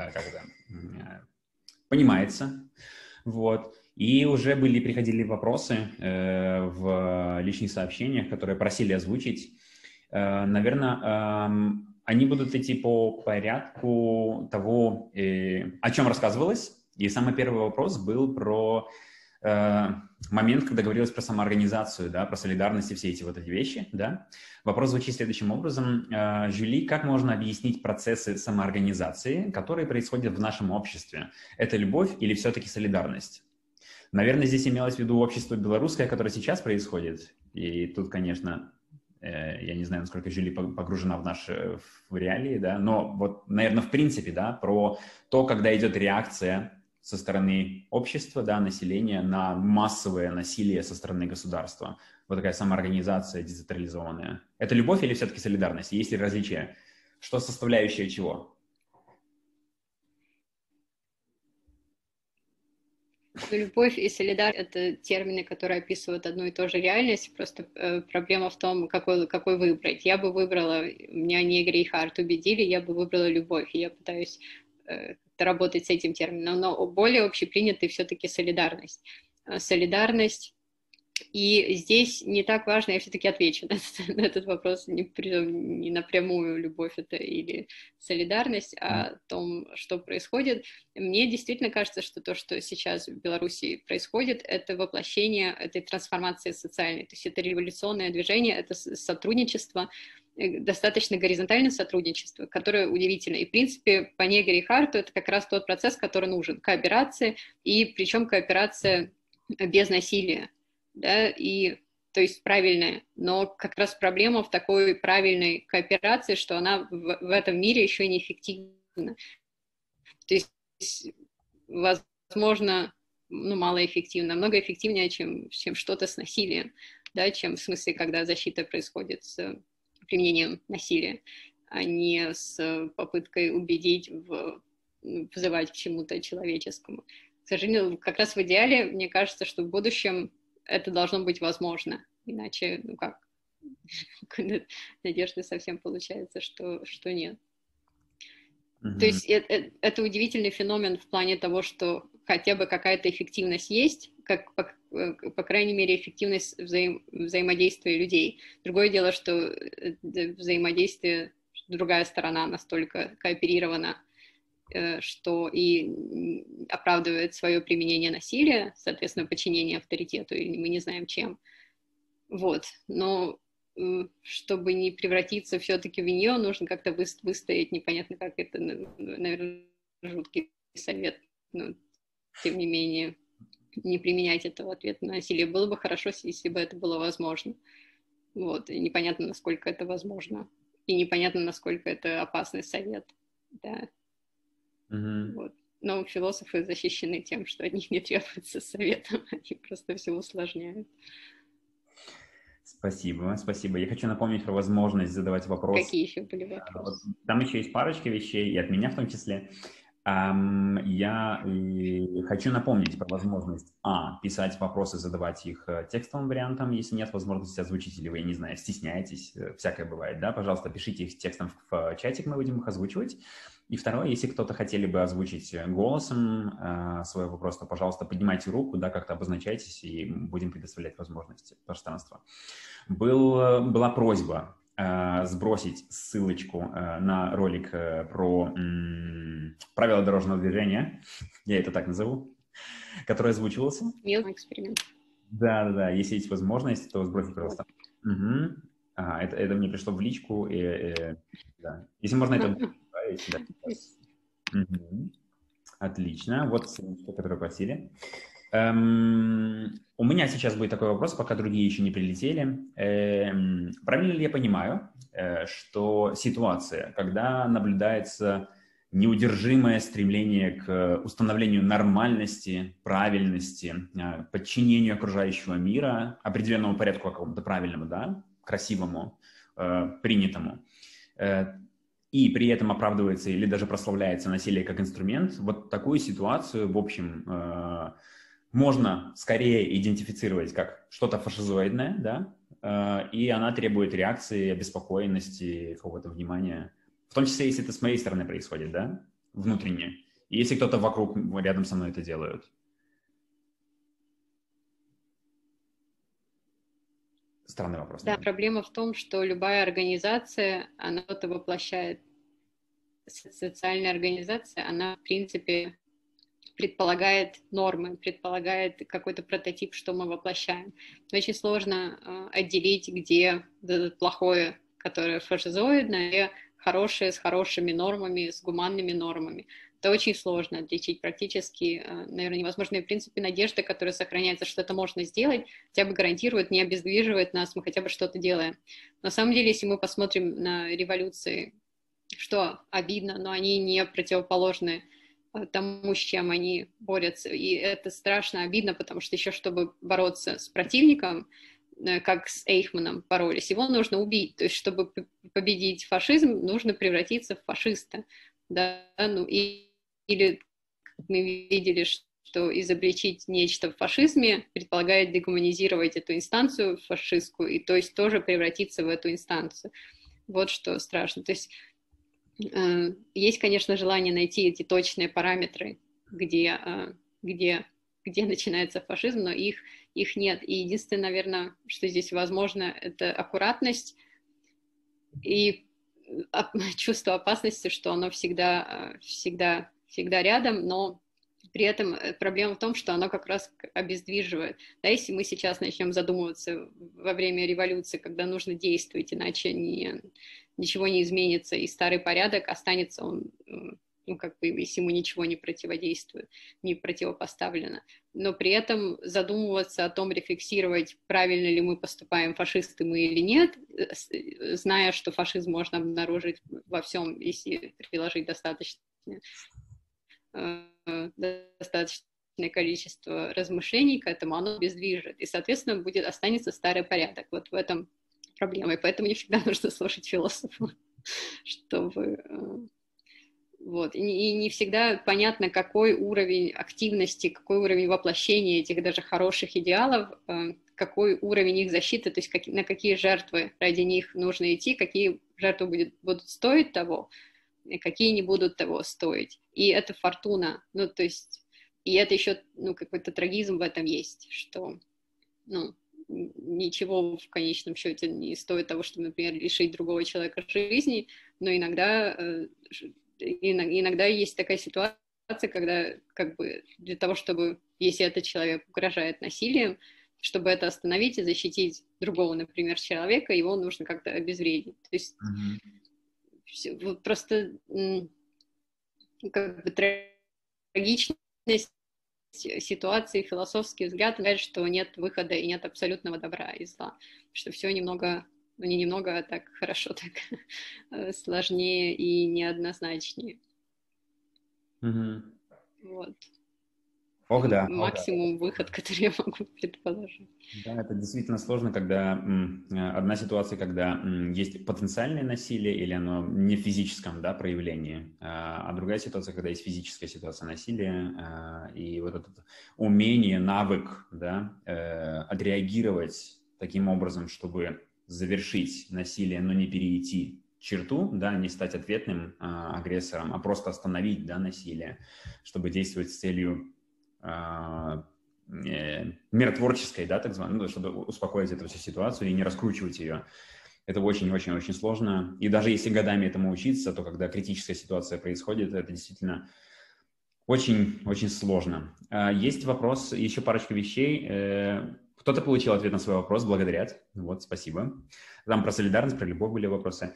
понимается. Вот. И уже приходили вопросы в личных сообщениях, которые просили озвучить. Наверное, они будут идти по порядку того, о чем рассказывалось. И самый первый вопрос был про момент, когда говорилось про самоорганизацию, да, про солидарность и все эти вот эти вещи. Да. Вопрос звучит следующим образом. Жюли, как можно объяснить процессы самоорганизации, которые происходят в нашем обществе? Это любовь или все-таки солидарность? Наверное, здесь имелось в виду общество белорусское, которое сейчас происходит. И тут, конечно... Я не знаю, насколько Жюли погружена в реалии, да, но вот, наверное, в принципе, да, про то, когда идет реакция со стороны общества, да, населения на массовое насилие со стороны государства. Вот такая самоорганизация децентрализованная. Это любовь или все-таки солидарность? Есть ли различия? Что составляющее чего? Любовь и солидарность — это термины, которые описывают одну и ту же реальность, просто проблема в том, какой выбрать. Я бы выбрала, меня не Грейхард убедили, я бы выбрала любовь, и я пытаюсь работать с этим термином, но более общепринятый все-таки солидарность. Солидарность И здесь не так важно, я все-таки отвечу на этот вопрос, не напрямую, любовь это или солидарность, а о том, что происходит. Мне действительно кажется, что то, что сейчас в Беларуси происходит, это воплощение этой трансформации социальной. То есть это революционное движение, это сотрудничество, достаточно горизонтальное сотрудничество, которое удивительно. И, в принципе, по Негре и Харту это как раз тот процесс, который нужен. Кооперация, и причем кооперация без насилия. Да, и, то есть правильная, но как раз проблема в такой правильной кооперации, что она в этом мире еще и неэффективна. То есть, возможно, ну, малоэффективно, намного эффективнее, чем что-то с насилием, да, чем в смысле, когда защита происходит с применением насилия, а не с попыткой убедить, вызывать к чему-то человеческому. К сожалению, как раз в идеале, мне кажется, что в будущем это должно быть возможно, иначе, ну как, надежды совсем получается, что нет. То есть это удивительный феномен в плане того, что хотя бы какая-то эффективность есть, как, по крайней мере, эффективность взаимодействия людей. Другое дело, что взаимодействие, другая сторона настолько кооперирована, что и оправдывает свое применение насилия, соответственно, подчинение авторитету, и мы не знаем чем. Вот. Но чтобы не превратиться все-таки в нее, нужно как-то выстоять, непонятно как это, наверное, жуткий совет, но тем не менее не применять этого ответа на насилие. Было бы хорошо, если бы это было возможно. Вот. И непонятно, насколько это возможно. И непонятно, насколько это опасный совет. Да. Вот. Но философы защищены тем, что от них не требуется советом, они просто все усложняют. Спасибо, спасибо. Я хочу напомнить про возможность задавать вопросы. Какие еще были вопросы? Там еще есть парочка вещей, и от меня в том числе. Я хочу напомнить про возможность, писать вопросы, задавать их текстовым вариантом, если нет возможности озвучить, или вы, я не знаю, стесняетесь, всякое бывает, да, пожалуйста, пишите их текстом в чатик, мы будем их озвучивать. И второе, если кто-то хотели бы озвучить голосом свой вопрос, то, пожалуйста, поднимайте руку, да, как-то обозначайтесь, и будем предоставлять возможности, пространство. Была просьба сбросить ссылочку на ролик про правила дорожного движения, я это так назову, который озвучивался. Эксперимент. Да, если есть возможность, то сбросить, пожалуйста. Угу. Это мне пришло в личку. Да. Если можно это добавить. Да. Угу. Отлично. Вот ссылочка, которую просили. У меня сейчас будет такой вопрос, пока другие еще не прилетели. Правильно ли я понимаю, что ситуация, когда наблюдается неудержимое стремление к установлению нормальности, правильности, подчинению окружающего мира, определенному порядку какому-то правильному, да, красивому, принятому, и при этом оправдывается или даже прославляется насилие как инструмент, вот такую ситуацию, в общем, можно скорее идентифицировать как что-то фашизоидное, да, и она требует реакции, обеспокоенности, какого-то внимания, в том числе, если это с моей стороны происходит, да, внутренне, и если кто-то вокруг, рядом со мной это делают. Странный вопрос. Да, проблема в том, что любая организация, она это воплощает. Социальная организация, она, в принципе, предполагает нормы, предполагает какой-то прототип, что мы воплощаем. Очень сложно отделить, где плохое, которое фашизоидное, где хорошее с хорошими нормами, с гуманными нормами. Это очень сложно отличить, практически, наверное, невозможно. И, в принципе, надежда, которая сохраняется, что это можно сделать, хотя бы гарантирует, не обездвиживает нас, мы хотя бы что-то делаем. На самом деле, если мы посмотрим на революции, что обидно, но они не противоположны тому, с чем они борются. И это страшно обидно, потому что еще, чтобы бороться с противником, как с Эйхманом боролись, его нужно убить. То есть, чтобы победить фашизм, нужно превратиться в фашиста. Да? Ну, или мы видели, что изобличить нечто в фашизме предполагает дегуманизировать эту инстанцию фашистскую, и то есть тоже превратиться в эту инстанцию. Вот что страшно. То есть есть, конечно, желание найти эти точные параметры, где начинается фашизм, но их их нет. И единственное, наверное, что здесь возможно, это аккуратность и чувство опасности, что оно всегда рядом, но при этом проблема в том, что оно как раз обездвиживает. Да, если мы сейчас начнем задумываться во время революции, когда нужно действовать, иначе ничего не изменится, и старый порядок останется, он, ну, как бы, если ему ничего не противодействует, не противопоставлено. Но при этом задумываться о том, рефлексировать, правильно ли мы поступаем, фашисты мы или нет, зная, что фашизм можно обнаружить во всем, если приложить достаточное количество размышлений к этому, оно обездвижит, и, соответственно, останется старый порядок. Вот в этом проблема, и поэтому не всегда нужно слушать философа, чтобы... Вот. И не всегда понятно, какой уровень активности, какой уровень воплощения этих даже хороших идеалов, какой уровень их защиты, то есть на какие жертвы ради них нужно идти, какие жертвы будут стоить того, и какие не будут того стоить. И это фортуна. Ну, то есть, и это еще, ну, какой-то трагизм в этом есть, что, ну, ничего в конечном счете не стоит того, чтобы, например, лишить другого человека жизни, но иногда есть такая ситуация, когда, как бы, для того, чтобы, если этот человек угрожает насилием, чтобы это остановить и защитить другого, например, человека, его нужно как-то обезвредить. То есть вот просто как бы трагичность ситуации, философский взгляд, говорит, что нет выхода и нет абсолютного добра и зла, что все немного, ну не немного, а так хорошо, так сложнее и неоднозначнее. Вот. Ох, да. Максимум выход, который я могу предположить. Да, это действительно сложно, когда одна ситуация, когда есть потенциальное насилие или оно не в физическом, да, проявлении, а другая ситуация, когда есть физическая ситуация насилия, и вот это умение, навык, да, отреагировать таким образом, чтобы завершить насилие, но не перейти черту, да, не стать ответным агрессором, а просто остановить, да, насилие, чтобы действовать с целью миротворческой, да, так званой, чтобы успокоить эту всю ситуацию и не раскручивать ее. Это очень-очень-очень сложно. И даже если годами этому учиться, то когда критическая ситуация происходит, это действительно очень-очень сложно. Есть вопрос, еще парочка вещей. Кто-то получил ответ на свой вопрос, благодарят. Вот, спасибо. Там про солидарность, про любовь были вопросы.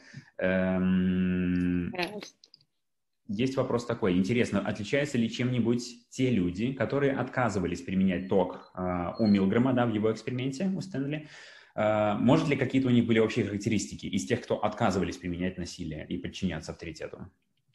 Есть вопрос такой. Интересно, отличаются ли чем-нибудь те люди, которые отказывались применять ток у Милгрэма, да, в его эксперименте у Стэнли? Может ли какие-то у них были общие характеристики из тех, кто отказывались применять насилие и подчиняться авторитету?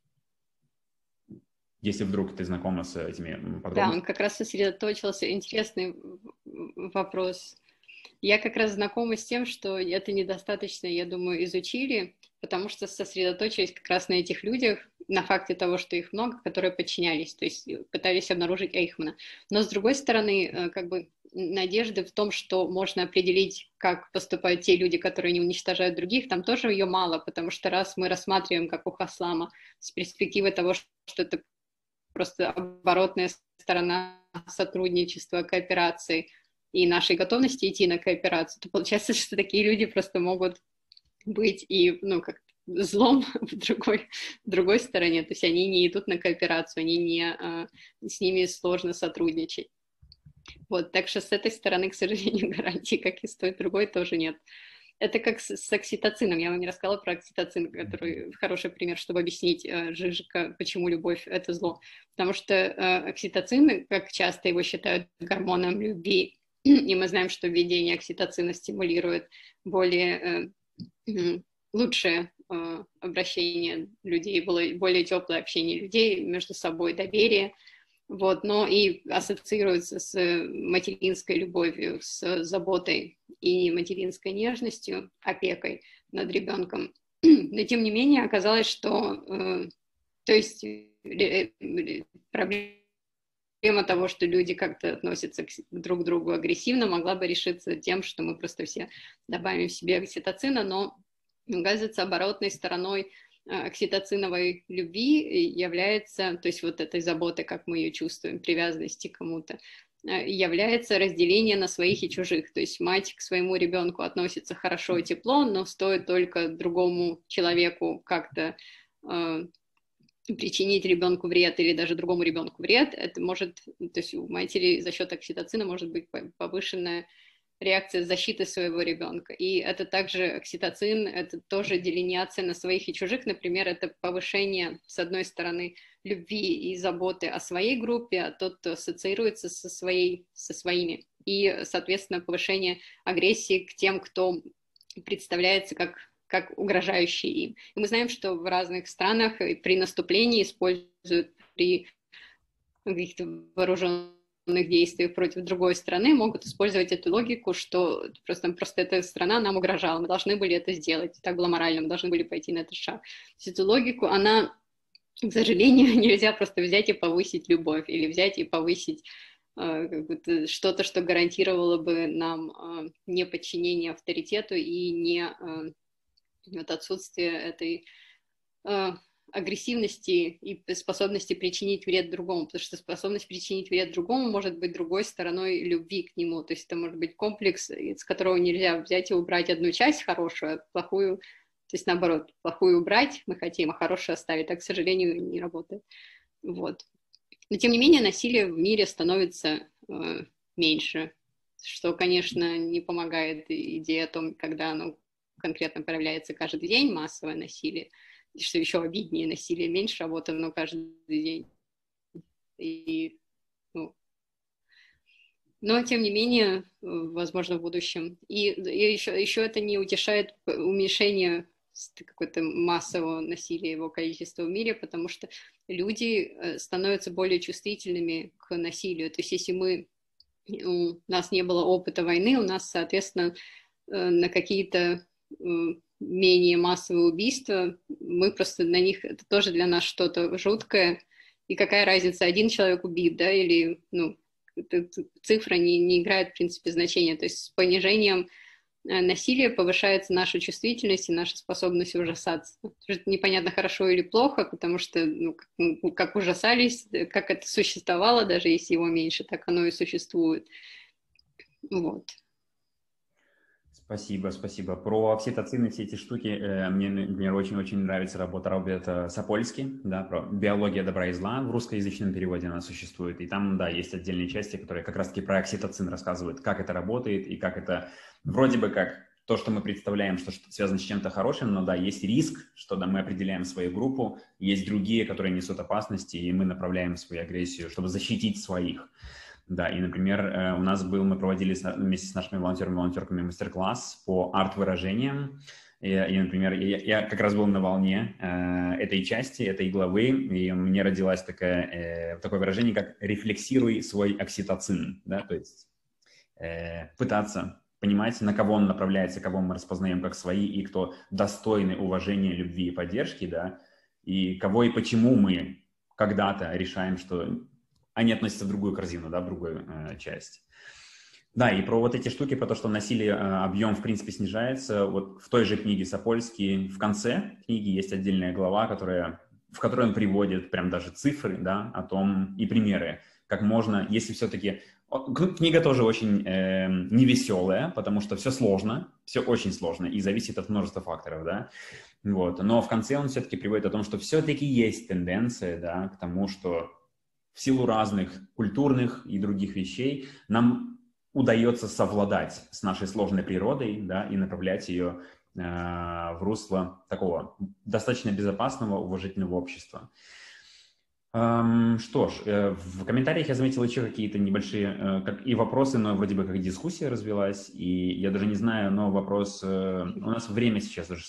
Если вдруг ты знакома с этими подробностями. Да, он как раз сосредоточился. Интересный вопрос. Я как раз знакома с тем, что это недостаточно, я думаю, изучили, потому что сосредоточились как раз на этих людях, на факте того, что их много, которые подчинялись, то есть пытались обнаружить Эйхмана. Но, с другой стороны, как бы надежды в том, что можно определить, как поступают те люди, которые не уничтожают других, там тоже ее мало, потому что раз мы рассматриваем, как у Хаслама, с перспективы того, что это просто оборотная сторона сотрудничества, кооперации и нашей готовности идти на кооперацию, то получается, что такие люди просто могут быть и, ну, как злом в другой стороне, то есть они не идут на кооперацию, с ними сложно сотрудничать. Вот, так что с этой стороны, к сожалению, гарантии, как и с той другой, тоже нет. Это как с окситоцином. Я вам не рассказала про окситоцин, который хороший пример, чтобы объяснить Жижика, почему любовь — это зло. Потому что окситоцин, как часто его считают гормоном любви, и мы знаем, что введение окситоцина стимулирует лучшее обращение людей, более теплое общение людей между собой, доверие, вот, но и ассоциируется с материнской любовью, с заботой и материнской нежностью, опекой над ребенком. Но тем не менее оказалось, что то есть проблема того, что люди как-то относятся друг к другу агрессивно, могла бы решиться тем, что мы просто все добавим в себе окситоцина, но оказывается, оборотной стороной окситоциновой любви является, то есть вот этой заботы, как мы ее чувствуем, привязанности к кому-то, является разделение на своих и чужих. То есть мать к своему ребенку относится хорошо и тепло, но стоит только другому человеку как-то причинить ребенку вред или даже другому ребенку вред, это может, то есть у матери за счет окситоцина может быть повышенная реакция защиты своего ребенка. И это также окситоцин, это тоже делиниация на своих и чужих. Например, это повышение, с одной стороны, любви и заботы о своей группе, а тот, кто ассоциируется со своими. И, соответственно, повышение агрессии к тем, кто представляется как угрожающий им. И мы знаем, что в разных странах при наступлении используют при каких-то вооруженных действиях против другой страны, могут использовать эту логику, что просто эта страна нам угрожала, мы должны были это сделать, так было морально, мы должны были пойти на этот шаг. То есть эту логику, она, к сожалению, нельзя просто взять и повысить любовь, или взять и повысить что-то, что гарантировало бы нам неподчинение авторитету и не отсутствие этой агрессивности и способности причинить вред другому, потому что способность причинить вред другому может быть другой стороной любви к нему, то есть это может быть комплекс, из которого нельзя взять и убрать одну часть хорошую, а плохую, то есть наоборот, плохую убрать мы хотим, а хорошую оставить, так, к сожалению, не работает. Вот. Но, тем не менее, насилие в мире становится меньше, что, конечно, не помогает идее о том, когда оно конкретно проявляется каждый день, массовое насилие, что еще обиднее, насилие меньше, а вот оно каждый день. И, но, тем не менее, возможно, в будущем. И еще это не утешает уменьшение какое-то массового насилия, его количества в мире, потому что люди становятся более чувствительными к насилию. То есть если у нас не было опыта войны, у нас, соответственно, на какие-то менее массовые убийства, мы просто на них, это тоже для нас что-то жуткое, и какая разница, один человек убит, да, или, цифра не играет, в принципе, значения, то есть с понижением насилия повышается наша чувствительность и наша способность ужасаться. Это непонятно, хорошо или плохо, потому что, как ужасались, как это существовало, даже если его меньше, так оно и существует. Вот. Спасибо. Про окситоцин и все эти штуки мне, например, очень-очень нравится работа Роберта Сапольски, да, про биология добра и зла, в русскоязычном переводе она существует, и там, да, есть отдельные части, которые как раз-таки про окситоцин рассказывают, как это работает и как это, вроде бы как то, что мы представляем, что связано с чем-то хорошим, но да, есть риск, что да, мы определяем свою группу, есть другие, которые несут опасности, и мы направляем свою агрессию, чтобы защитить своих. Да, и, например, мы проводили вместе с нашими волонтерами мастер-класс по арт-выражениям. И, например, я как раз был на волне этой части, этой главы, и мне родилось такое выражение, как «рефлексируй свой окситоцин», да, то есть пытаться понимать, на кого он направляется, кого мы распознаем как свои, и кто достойны уважения, любви и поддержки, да, и кого и почему мы когда-то решаем, что они относятся в другую корзину, да, в другую часть. Да, и про вот эти штуки, про то, что насилие, объем, в принципе, снижается. Вот в той же книге Сапольский в конце книги есть отдельная глава, в которой он приводит прям даже цифры, да, о том и примеры, как можно, если все-таки... Книга тоже очень невеселая, потому что все сложно, все очень сложно и зависит от множества факторов, да. Вот. Но в конце он все-таки приводит о том, что все-таки есть тенденция, да, к тому, что в силу разных культурных и других вещей нам удается совладать с нашей сложной природой, да, и направлять ее в русло такого достаточно безопасного, уважительного общества. Что ж, в комментариях я заметил еще какие-то небольшие и вопросы, но вроде бы как дискуссия развилась, и я даже не знаю, но вопрос... У нас время сейчас уже...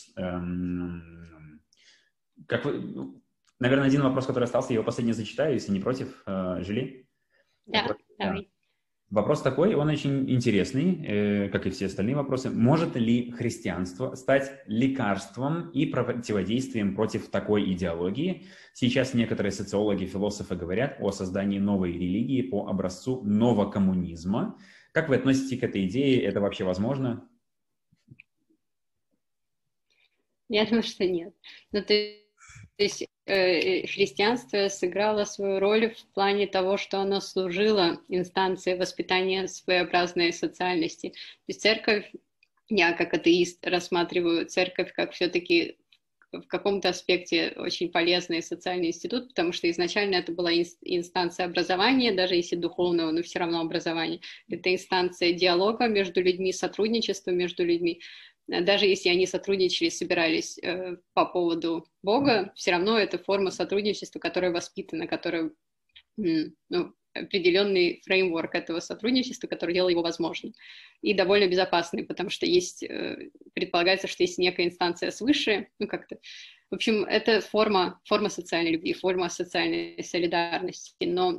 Наверное, один вопрос, который остался, я его последний зачитаю, если не против, Жили. Да, давай. Вопрос такой, он очень интересный, как и все остальные вопросы. Может ли христианство стать лекарством и противодействием против такой идеологии? Сейчас некоторые социологи, философы говорят о создании новой религии по образцу новокоммунизма. Как вы относитесь к этой идее? Это вообще возможно? Я думаю, что нет. Но ты есть христианство сыграло свою роль в плане того, что оно служило инстанции воспитания своеобразной социальности. То есть церковь, я как атеист рассматриваю церковь как все-таки в каком-то аспекте очень полезный социальный институт, потому что изначально это была инстанция образования, даже если духовного, но все равно образование. Это инстанция диалога между людьми, сотрудничества между людьми. Даже если они сотрудничали, собирались по поводу Бога, все равно это форма сотрудничества, которая воспитана, которая определенный фреймворк этого сотрудничества, который делал его возможным. И довольно безопасный, потому что есть, предполагается, что есть некая инстанция свыше, как-то. В общем, это форма социальной любви, форма социальной солидарности. Но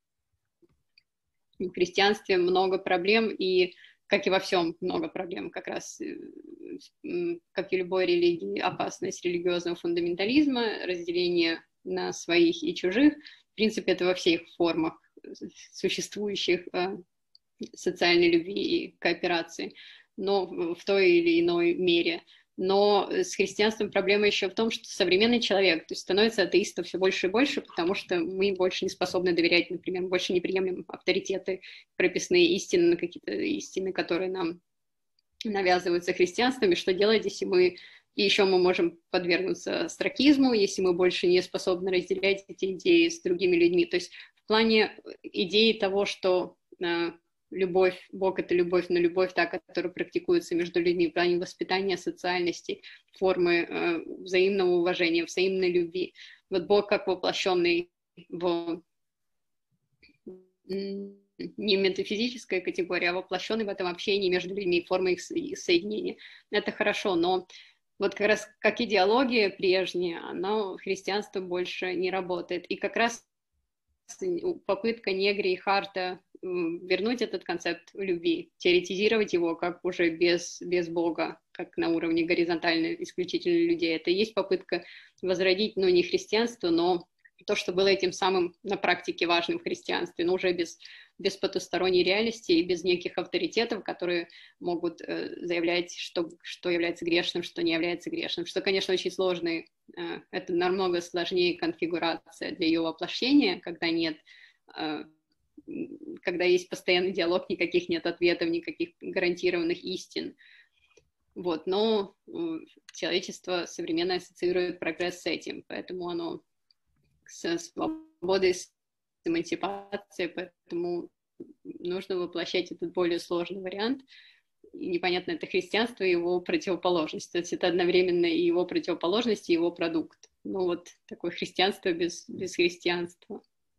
в христианстве много проблем, и, как и во всем, много проблем. Как раз, как и любой религии, опасность религиозного фундаментализма, разделение на своих и чужих. В принципе, это во всех формах существующих социальной любви и кооперации, но в той или иной мере. Но с христианством проблема еще в том, что современный человек, то есть становится атеистом все больше и больше, потому что мы больше не способны доверять, например, больше не приемлем авторитеты, прописные истины, какие-то истины, которые нам навязываются христианством. Что делать, если мы можем подвергнуться остракизму, если мы больше не способны разделять эти идеи с другими людьми. То есть в плане идеи того, что любовь, Бог — это любовь, но любовь та, которая практикуется между людьми, в плане воспитания социальности, формы взаимного уважения, взаимной любви. Вот Бог как воплощенный не метафизическая категория, а воплощенный в этом общении между людьми, формы их соединения. Это хорошо, но вот как раз как идеология прежняя, она в христианстве больше не работает. И как раз попытка Негри и Харта вернуть этот концепт любви, теоретизировать его как уже без Бога, как на уровне горизонтально исключительно людей. Это и есть попытка возродить, не христианство, но то, что было этим самым на практике важным в христианстве, но уже без потусторонней реальности и без неких авторитетов, которые могут заявлять, что является грешным, что не является грешным, что, конечно, очень сложно. Это намного сложнее конфигурация для ее воплощения, когда есть постоянный диалог, никаких нет ответов, никаких гарантированных истин. Вот. Но человечество современное ассоциирует прогресс с этим, поэтому оно со свободой, с эмансипацией, поэтому нужно воплощать этот более сложный вариант. И непонятно, это христианство и его противоположность. То есть это одновременно и его противоположность, и его продукт. Вот такое христианство без христианства.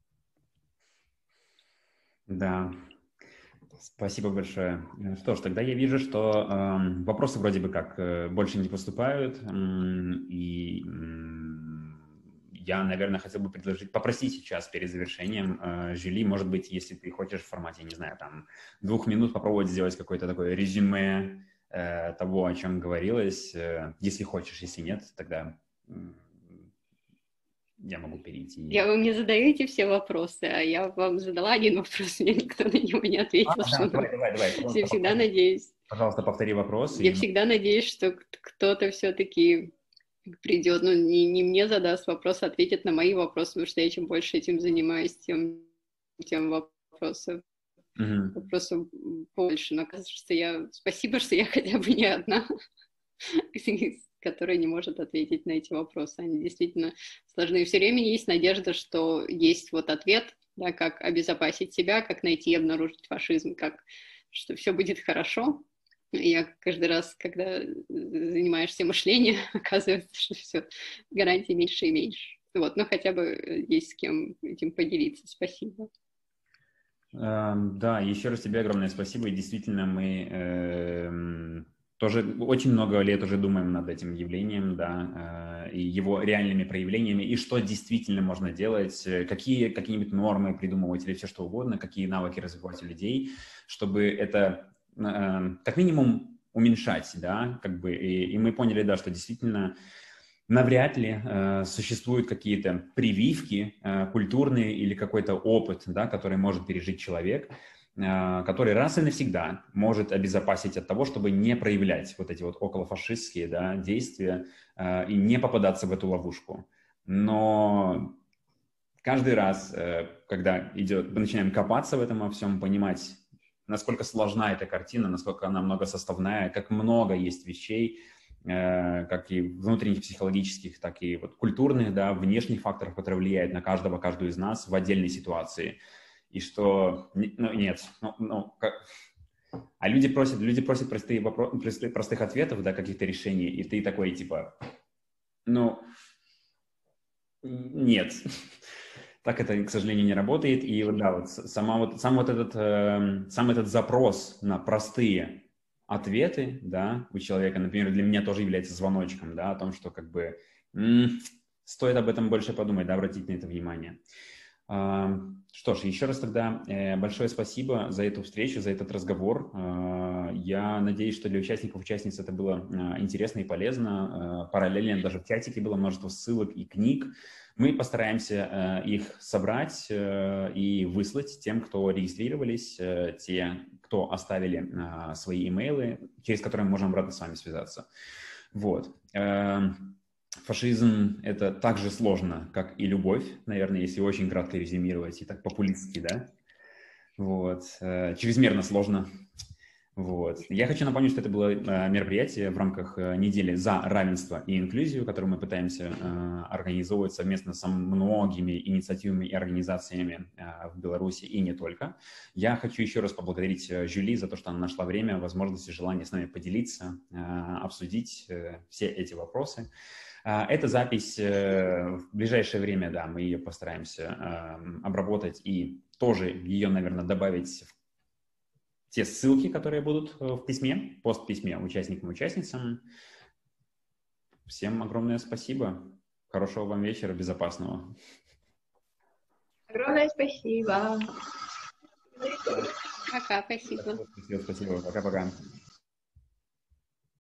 Да, спасибо большое. Что ж, тогда я вижу, что вопросы вроде бы как больше не поступают, и я, наверное, хотел бы попросить сейчас перед завершением, Жюли, может быть, если ты хочешь в формате, не знаю, 2 минут попробовать сделать какое-то такое резюме того, о чем говорилось, если хочешь, если нет, тогда я могу перейти. Вы мне задаете все вопросы, а я вам задала один вопрос, мне никто на него не ответил. Давай. Я всегда надеюсь. Пожалуйста, повтори вопрос. Я всегда надеюсь, что кто-то все-таки придет, не мне задаст вопрос, а ответит на мои вопросы, потому что я чем больше этим занимаюсь, тем вопросов больше. Но кажется, спасибо, что я хотя бы не одна, которая не может ответить на эти вопросы. Они действительно сложны. И все время есть надежда, что есть ответ, да, как обезопасить себя, как найти и обнаружить фашизм, что все будет хорошо. Я каждый раз, когда занимаешься мышлением, оказывается, что все, гарантий меньше и меньше. Но хотя бы есть с кем этим поделиться. Спасибо. Да, еще раз тебе огромное спасибо. И действительно, мы тоже очень много лет уже думаем над этим явлением, да, и его реальными проявлениями, и что действительно можно делать, какие-нибудь нормы придумывать или все что угодно, какие навыки развивать у людей, чтобы это как минимум уменьшать, да, и мы поняли, да, что действительно навряд ли существуют какие-то прививки культурные или какой-то опыт, да, который может пережить человек, который раз и навсегда может обезопасить от того, чтобы не проявлять эти околофашистские, да, действия и не попадаться в эту ловушку. Но каждый раз, когда мы начинаем копаться в этом во всем, понимать, насколько сложна эта картина, насколько она многосоставная, как много есть вещей, как и внутренних психологических, так и вот культурных, да, внешних факторов, которые влияют на каждую из нас в отдельной ситуации. И что, а люди просят простых ответов, да, каких-то решений, и ты такой, типа, нет. Так это, к сожалению, не работает. И да, вот сам этот запрос на простые ответы, да, у человека, например, для меня тоже является звоночком, да, о том, что как бы стоит об этом больше подумать, да, обратить на это внимание. Что ж, еще раз тогда большое спасибо за эту встречу, за этот разговор. Я надеюсь, что для участников, участниц это было интересно и полезно. Параллельно даже в чатике было множество ссылок и книг. Мы постараемся их собрать и выслать тем, кто регистрировались, те, кто оставили свои имейлы, через которые мы можем обратно с вами связаться. Вот. Фашизм — это так же сложно, как и любовь, наверное, если очень кратко резюмировать и так популистски, да? Вот. Чрезмерно сложно. Вот. Я хочу напомнить, что это было мероприятие в рамках недели за равенство и инклюзию, которую мы пытаемся организовывать совместно со многими инициативами и организациями в Беларуси и не только. Я хочу еще раз поблагодарить Жюли за то, что она нашла время, возможность и желание с нами поделиться, обсудить все эти вопросы. Эта запись в ближайшее время, да, мы ее постараемся обработать и тоже ее, наверное, добавить в те ссылки, которые будут в письме, постписьме участникам и участницам. Всем огромное спасибо. Хорошего вам вечера, безопасного. Огромное спасибо. Пока, спасибо. Спасибо. Пока-пока.